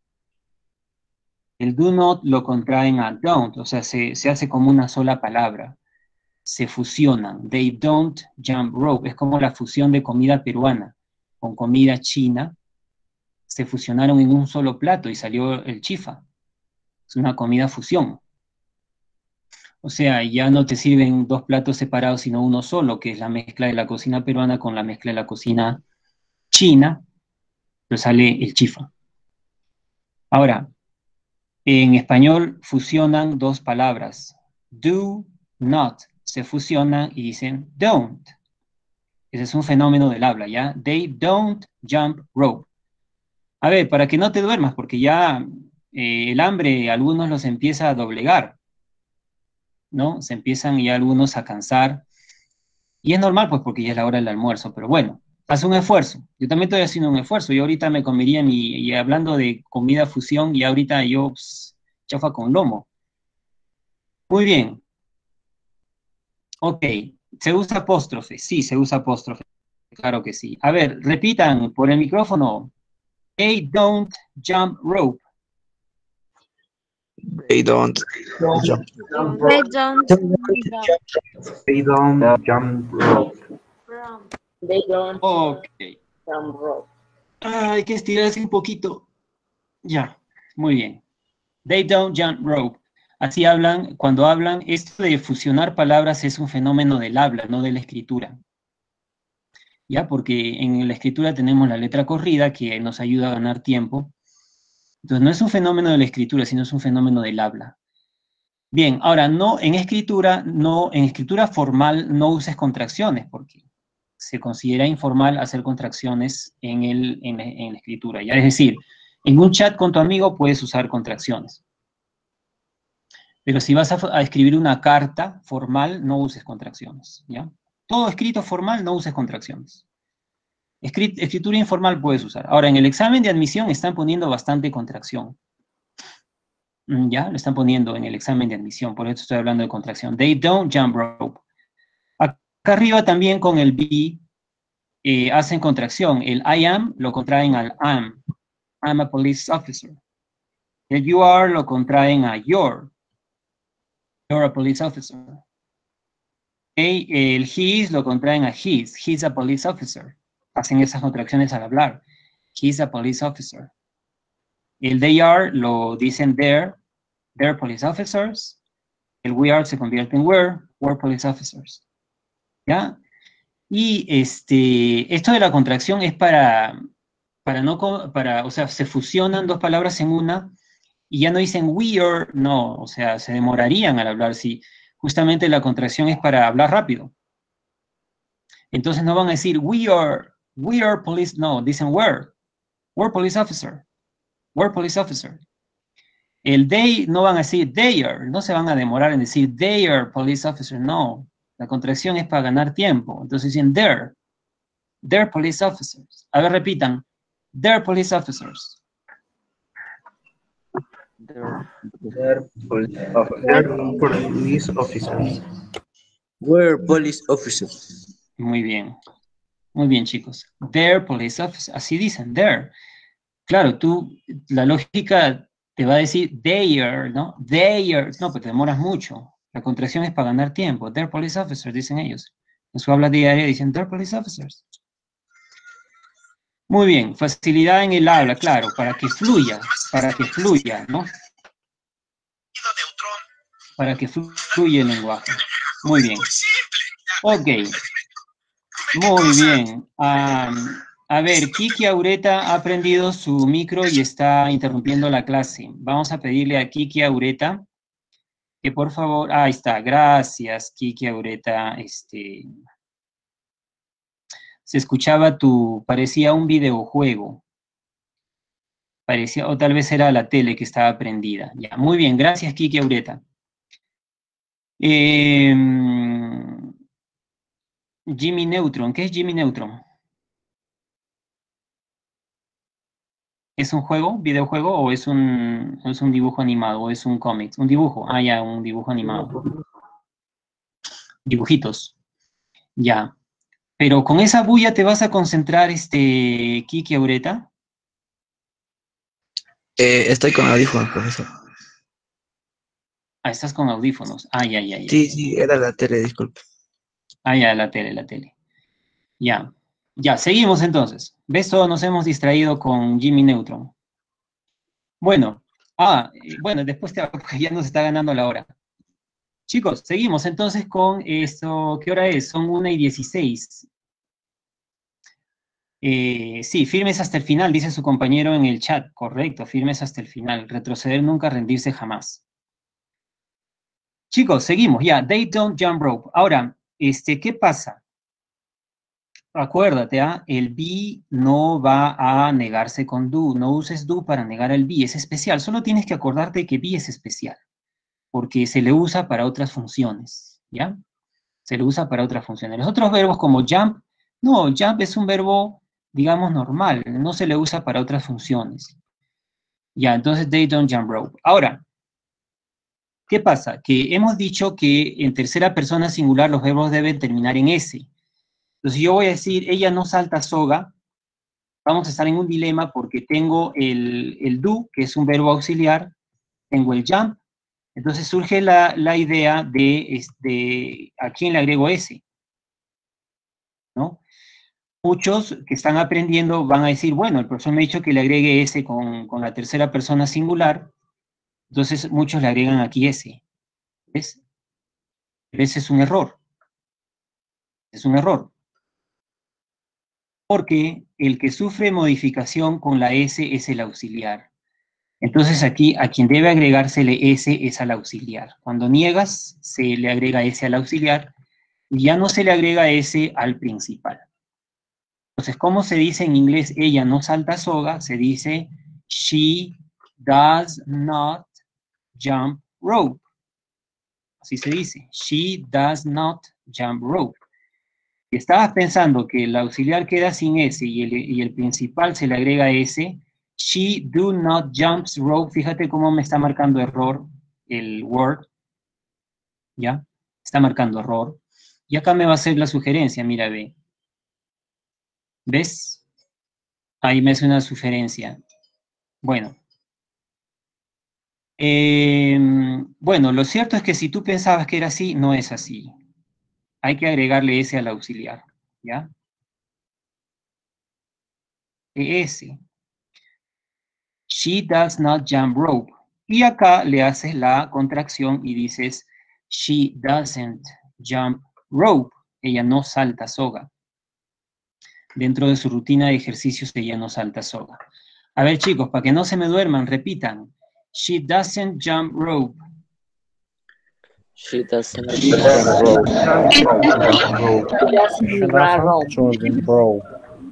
El do not lo contraen a don't, o sea, se, se hace como una sola palabra. Se fusionan. They don't jump rope. Es como la fusión de comida peruana con comida china. Se fusionaron en un solo plato y salió el chifa. Es una comida fusión. O sea, ya no te sirven dos platos separados, sino uno solo, que es la mezcla de la cocina peruana con la mezcla de la cocina china, pero sale el chifa. Ahora, en español fusionan dos palabras. Do not. Se fusionan y dicen don't. Ese es un fenómeno del habla, ¿ya? They don't jump rope. A ver, para que no te duermas, porque ya eh, el hambre a algunos los empieza a doblegar, ¿no? Se empiezan ya algunos a cansar. Y es normal, pues, porque ya es la hora del almuerzo, pero bueno, haz un esfuerzo. Yo también estoy haciendo un esfuerzo. Yo ahorita me comería mi, y hablando de comida fusión, y ahorita yo, pues, chafa con lomo. Muy bien. Ok, ¿se usa apóstrofe? Sí, se usa apóstrofe. Claro que sí. A ver, repitan por el micrófono. They don't jump rope. They don't jump rope. They don't. They don't jump rope. They don't Ok. jump rope. Ah, hay que estirarse un poquito. Ya, muy bien. They don't jump rope. Así hablan, cuando hablan, esto de fusionar palabras es un fenómeno del habla, no de la escritura. ¿Ya? Porque en la escritura tenemos la letra corrida que nos ayuda a ganar tiempo. Entonces no es un fenómeno de la escritura, sino es un fenómeno del habla. Bien, ahora, no, en escritura, no, en escritura formal no uses contracciones, porque se considera informal hacer contracciones en, el, en, en la escritura. ¿Ya? Es decir, en un chat con tu amigo puedes usar contracciones. Pero si vas a, a escribir una carta formal, no uses contracciones, ¿ya? Todo escrito formal, no uses contracciones. Escrit, escritura informal puedes usar. Ahora, en el examen de admisión están poniendo bastante contracción. ¿Ya? Lo están poniendo en el examen de admisión, por eso estoy hablando de contracción. They don't jump rope. Acá arriba también con el be eh, hacen contracción. El I am lo contraen al am. I'm a police officer. El you are lo contraen a your. You're a police officer. Okay, el his lo contraen a his. He's a police officer. Hacen esas contracciones al hablar. He's a police officer. El they are lo dicen there, they're police officers. El we are se convierte en were, were police officers. ¿Ya? Y este, esto de la contracción es para, para no, para, o sea, se fusionan dos palabras en una y ya no dicen we are, no, o sea, se demorarían al hablar si justamente la contracción es para hablar rápido. Entonces no van a decir we are, we are police, no, dicen were, were police officer, were police officer. El they no van a decir they are, no se van a demorar en decir they are police officer, no. La contracción es para ganar tiempo. Entonces dicen they're, they're police officers. A ver, repitan, they're police officers. They're, they're police officers. They're police officers. We're police officers. Muy bien. Muy bien, chicos. They're police officers. Así dicen, they're. Claro, tú, la lógica te va a decir they are, ¿no? They are. No, pero te demoras mucho. La contracción es para ganar tiempo. They're police officers, dicen ellos. En su habla diaria dicen they're police officers. Muy bien, facilidad en el habla, claro, para que fluya, para que fluya, ¿no? Para que fluya el lenguaje. Muy bien. Ok. Muy bien. Um, a ver, Kiki Aureta ha prendido su micro y está interrumpiendo la clase. Vamos a pedirle a Kiki Aureta que por favor, ahí está, gracias, Kiki Aureta, este, se escuchaba tu, parecía un videojuego, parecía, o tal vez era la tele que estaba prendida, ya, muy bien, gracias, Kiki Aureta. Eh, Jimmy Neutron, ¿qué es Jimmy Neutron? ¿Es un juego, videojuego, o es un, o es un dibujo animado, o es un cómic? Un dibujo, ah, ya, un dibujo animado. Dibujitos, ya. Pero con esa bulla te vas a concentrar, este, Kiki Aureta. Eh, estoy con audífonos, profesor. Ah, estás con audífonos. Ah, ya, ya, ya. Sí, sí, era la tele, disculpe. Ah, ya, la tele, la tele. Ya. Ya, seguimos entonces. ¿Ves? Todos nos hemos distraído con Jimmy Neutron. Bueno, ah, bueno, después te, ya nos está ganando la hora. Chicos, seguimos entonces con esto. ¿Qué hora es? Son una y dieciséis. Eh, sí, firmes hasta el final, dice su compañero en el chat. Correcto, firmes hasta el final. Retroceder nunca, rendirse jamás. Chicos, seguimos, ya. They don't jump rope. Ahora, este, ¿qué pasa? Acuérdate, ¿ah? El be no va a negarse con do. No uses do para negar el be. Es especial. Solo tienes que acordarte que be es especial. Porque se le usa para otras funciones. ¿Ya? Se le usa para otras funciones. Los otros verbos como jump, no, jump es un verbo, digamos, normal. No se le usa para otras funciones. Ya, entonces they don't jump rope. Ahora, ¿qué pasa? Que hemos dicho que en tercera persona singular los verbos deben terminar en S. Entonces yo voy a decir, ella no salta soga, vamos a estar en un dilema porque tengo el, el do, que es un verbo auxiliar, tengo el jump, entonces surge la, la idea de, este, ¿a quién le agrego S? ¿No? Muchos que están aprendiendo van a decir, bueno, el profesor me ha dicho que le agregue S con, con la tercera persona singular, entonces muchos le agregan aquí S. ¿Ves? Pero ese es un error. Es un error. Porque el que sufre modificación con la S es el auxiliar. Entonces aquí a quien debe agregársele S es al auxiliar. Cuando niegas, se le agrega S al auxiliar y ya no se le agrega S al principal. Entonces, ¿cómo se dice en inglés ella no salta soga? Se dice she does not jump rope. Así se dice, she does not jump rope. Si estabas pensando que el auxiliar queda sin S y el, y el principal se le agrega S, she do not jumps rope, fíjate cómo me está marcando error el Word, ¿ya? Está marcando error. Y acá me va a hacer la sugerencia, mira, ve. ¿Ves? Ahí me hace una sugerencia. Bueno. Eh, bueno, lo cierto es que si tú pensabas que era así, no es así. Hay que agregarle S al auxiliar, ¿ya? S. she does not jump rope. Y acá le haces la contracción y dices, she doesn't jump rope. Ella no salta soga. Dentro de su rutina de ejercicios, ella no salta soga. A ver, chicos, para que no se me duerman, repitan. She doesn't jump rope. She doesn't jump rope. She doesn't run rope.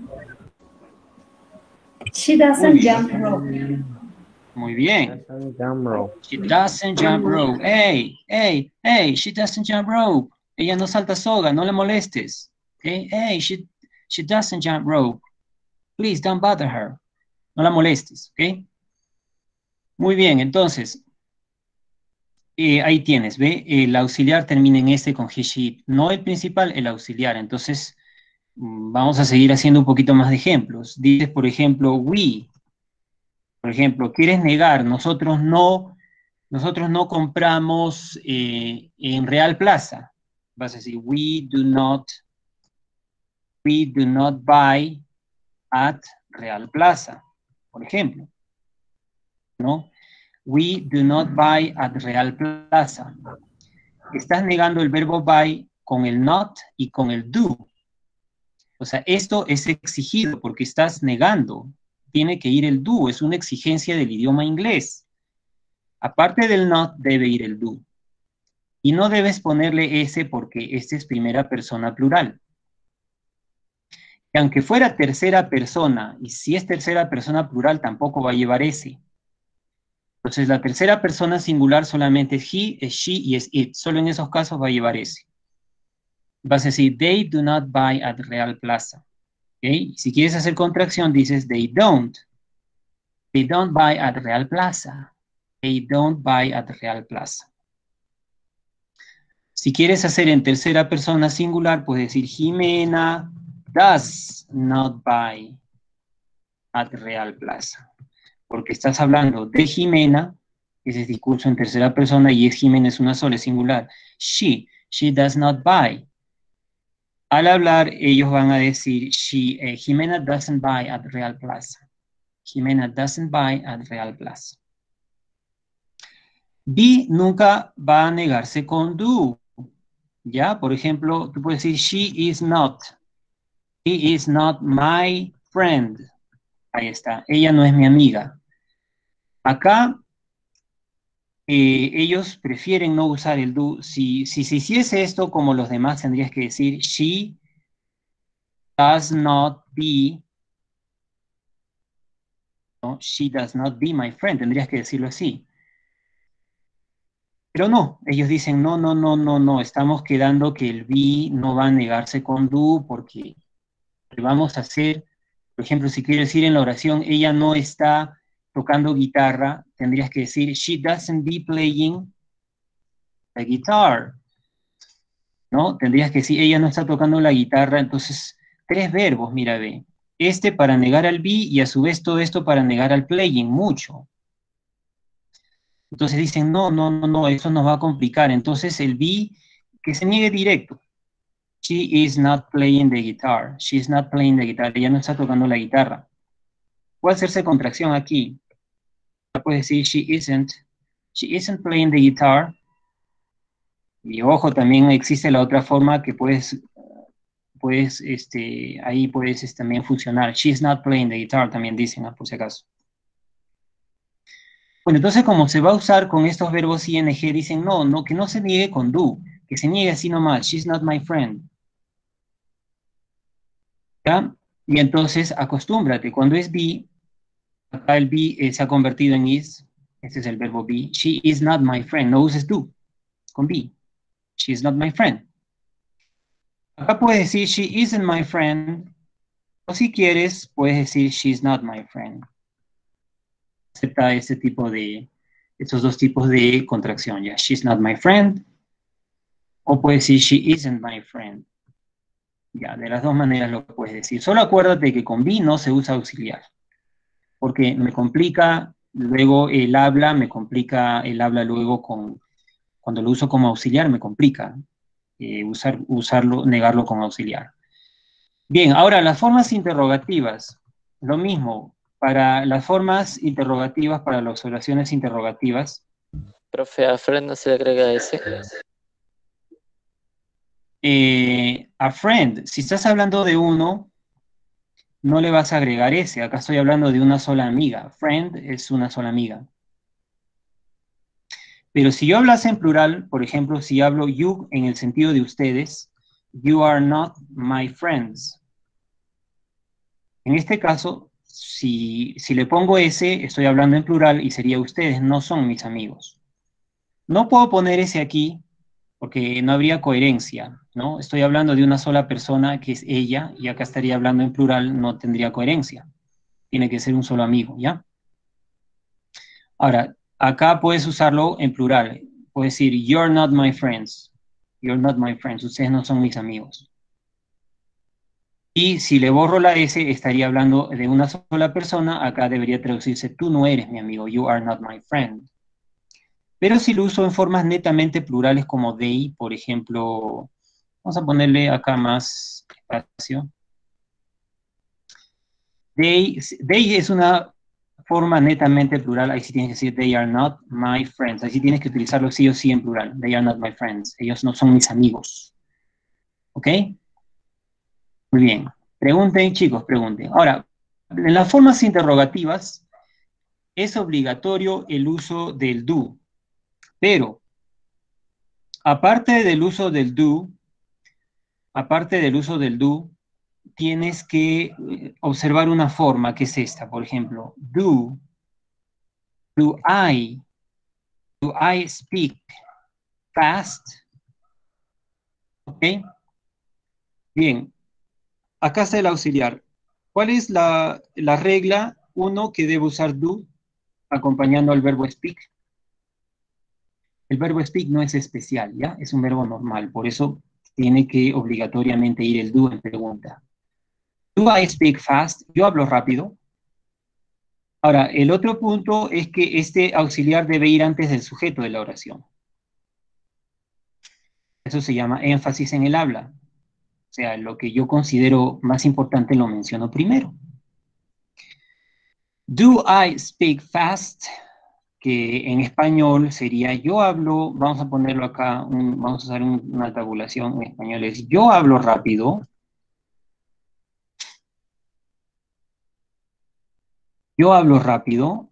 She doesn't jump rope. Muy bien. She doesn't jump rope. Hey, hey, hey, she doesn't jump rope. Ella no salta soga, no le molestes. Okay? Hey, she, she doesn't jump rope. Please don't bother her. No la molestes, ¿ok? Muy bien, entonces, eh, ahí tienes, ¿ve? El auxiliar termina en este con he, she. No el principal, el auxiliar. Entonces, vamos a seguir haciendo un poquito más de ejemplos. Dices, por ejemplo, we. Por ejemplo, quieres negar, nosotros no, nosotros no compramos eh, en Real Plaza. Vas a decir, we do not, we do not buy at Real Plaza, por ejemplo. ¿No? We do not buy at Real Plaza. Estás negando el verbo buy con el not y con el do. O sea, esto es exigido porque estás negando. Tiene que ir el do, es una exigencia del idioma inglés. Aparte del not, debe ir el do. Y no debes ponerle ese porque este es primera persona plural. Y aunque fuera tercera persona, y si es tercera persona plural, tampoco va a llevar ese. Entonces, la tercera persona singular solamente es he, es she y es it. Solo en esos casos va a llevar ese. Vas a decir, they do not buy at Real Plaza. ¿Okay? Si quieres hacer contracción, dices, they don't. They don't buy at Real Plaza. They don't buy at Real Plaza. Si quieres hacer en tercera persona singular, puedes decir, Jimena does not buy at Real Plaza. Porque estás hablando de Jimena, ese es discurso en tercera persona, y es Jimena es una sola, es singular. She, she does not buy. Al hablar, ellos van a decir, she, eh, Jimena doesn't buy at Real Plaza. Jimena doesn't buy at Real Plaza. Be nunca va a negarse con do. ¿Ya? Por ejemplo, tú puedes decir, she is not. She is not my friend. Ahí está. Ella no es mi amiga. Acá, eh, ellos prefieren no usar el do. Si, si se hiciese esto como los demás, tendrías que decir, she does not be, no, she does not be my friend. Tendrías que decirlo así. Pero no, ellos dicen, no, no, no, no, no, estamos quedando que el be no va a negarse con do porque vamos a hacer, por ejemplo, si quiero decir en la oración, ella no está tocando guitarra, tendrías que decir, she doesn't be playing the guitar, ¿no? Tendrías que decir, ella no está tocando la guitarra, entonces, tres verbos, mira, ve, este para negar al be y a su vez todo esto para negar al playing, mucho. Entonces dicen, no, no, no, no, eso nos va a complicar. Entonces el be, que se niegue directo. She is not playing the guitar. She is not playing the guitar. Ella no está tocando la guitarra. Puede hacerse contracción aquí. Puedes decir, she isn't. She isn't playing the guitar. Y ojo, también existe la otra forma que puedes, puedes este, ahí puedes este, también funcionar. She is not playing the guitar, también dicen, ¿no? Por si acaso. Bueno, entonces como se va a usar con estos verbos ing, dicen, no, no, que no se niegue con do, que se niegue así nomás, she's not my friend. ¿Ya? Y entonces acostúmbrate, cuando es be, acá el be eh, se ha convertido en is, este es el verbo be, she is not my friend, no uses do, con be, she is not my friend. Acá puedes decir, she isn't my friend, o si quieres, puedes decir, she's not my friend. Acepta este tipo de, estos dos tipos de contracción, ya, she's not my friend, o puedes decir, she isn't my friend. Ya, de las dos maneras lo puedes decir. Solo acuérdate que con be no se usa auxiliar, porque me complica, luego el habla, me complica el habla luego con, cuando lo uso como auxiliar, me complica eh, usar, usarlo, negarlo como auxiliar. Bien, ahora las formas interrogativas, lo mismo. para las formas interrogativas, para las oraciones interrogativas. Profe, a friend no se le agrega ese. Eh, a friend, si estás hablando de uno, no le vas a agregar ese. Acá estoy hablando de una sola amiga. Friend es una sola amiga. Pero si yo hablase en plural, por ejemplo, si hablo you en el sentido de ustedes, you are not my friends. En este caso, si, si le pongo ese, estoy hablando en plural y sería ustedes no son mis amigos. No puedo poner ese aquí porque no habría coherencia, ¿no? Estoy hablando de una sola persona que es ella y acá estaría hablando en plural, no tendría coherencia. Tiene que ser un solo amigo, ¿ya? Ahora, acá puedes usarlo en plural. Puedes decir, you're not my friends. You're not my friends. Ustedes no son mis amigos. Y si le borro la S, estaría hablando de una sola persona. Acá debería traducirse, tú no eres mi amigo. You are not my friend. Pero si lo uso en formas netamente plurales como they, por ejemplo, vamos a ponerle acá más espacio. They, they es una forma netamente plural, ahí sí tienes que decir they are not my friends, ahí sí tienes que utilizarlo sí o sí en plural, they are not my friends, ellos no son mis amigos. ¿Ok? Muy bien. Pregunten, chicos, pregunten. Ahora, en las formas interrogativas es obligatorio el uso del do, pero aparte del uso del do, aparte del uso del do, tienes que observar una forma que es esta, por ejemplo, do, do I, do I speak fast? ¿Ok? Bien, acá está el auxiliar. ¿Cuál es la, la regla? Uno, que debe usar do acompañando al verbo speak. El verbo speak no es especial, ¿ya? Es un verbo normal, por eso tiene que obligatoriamente ir el do en pregunta. Do I speak fast? Yo hablo rápido. Ahora, el otro punto es que este auxiliar debe ir antes del sujeto de la oración. Eso se llama énfasis en el habla. O sea, lo que yo considero más importante lo menciono primero. Do I speak fast? Que en español sería yo hablo, vamos a ponerlo acá, un, vamos a usar un, una tabulación en español, es yo hablo rápido. Yo hablo rápido,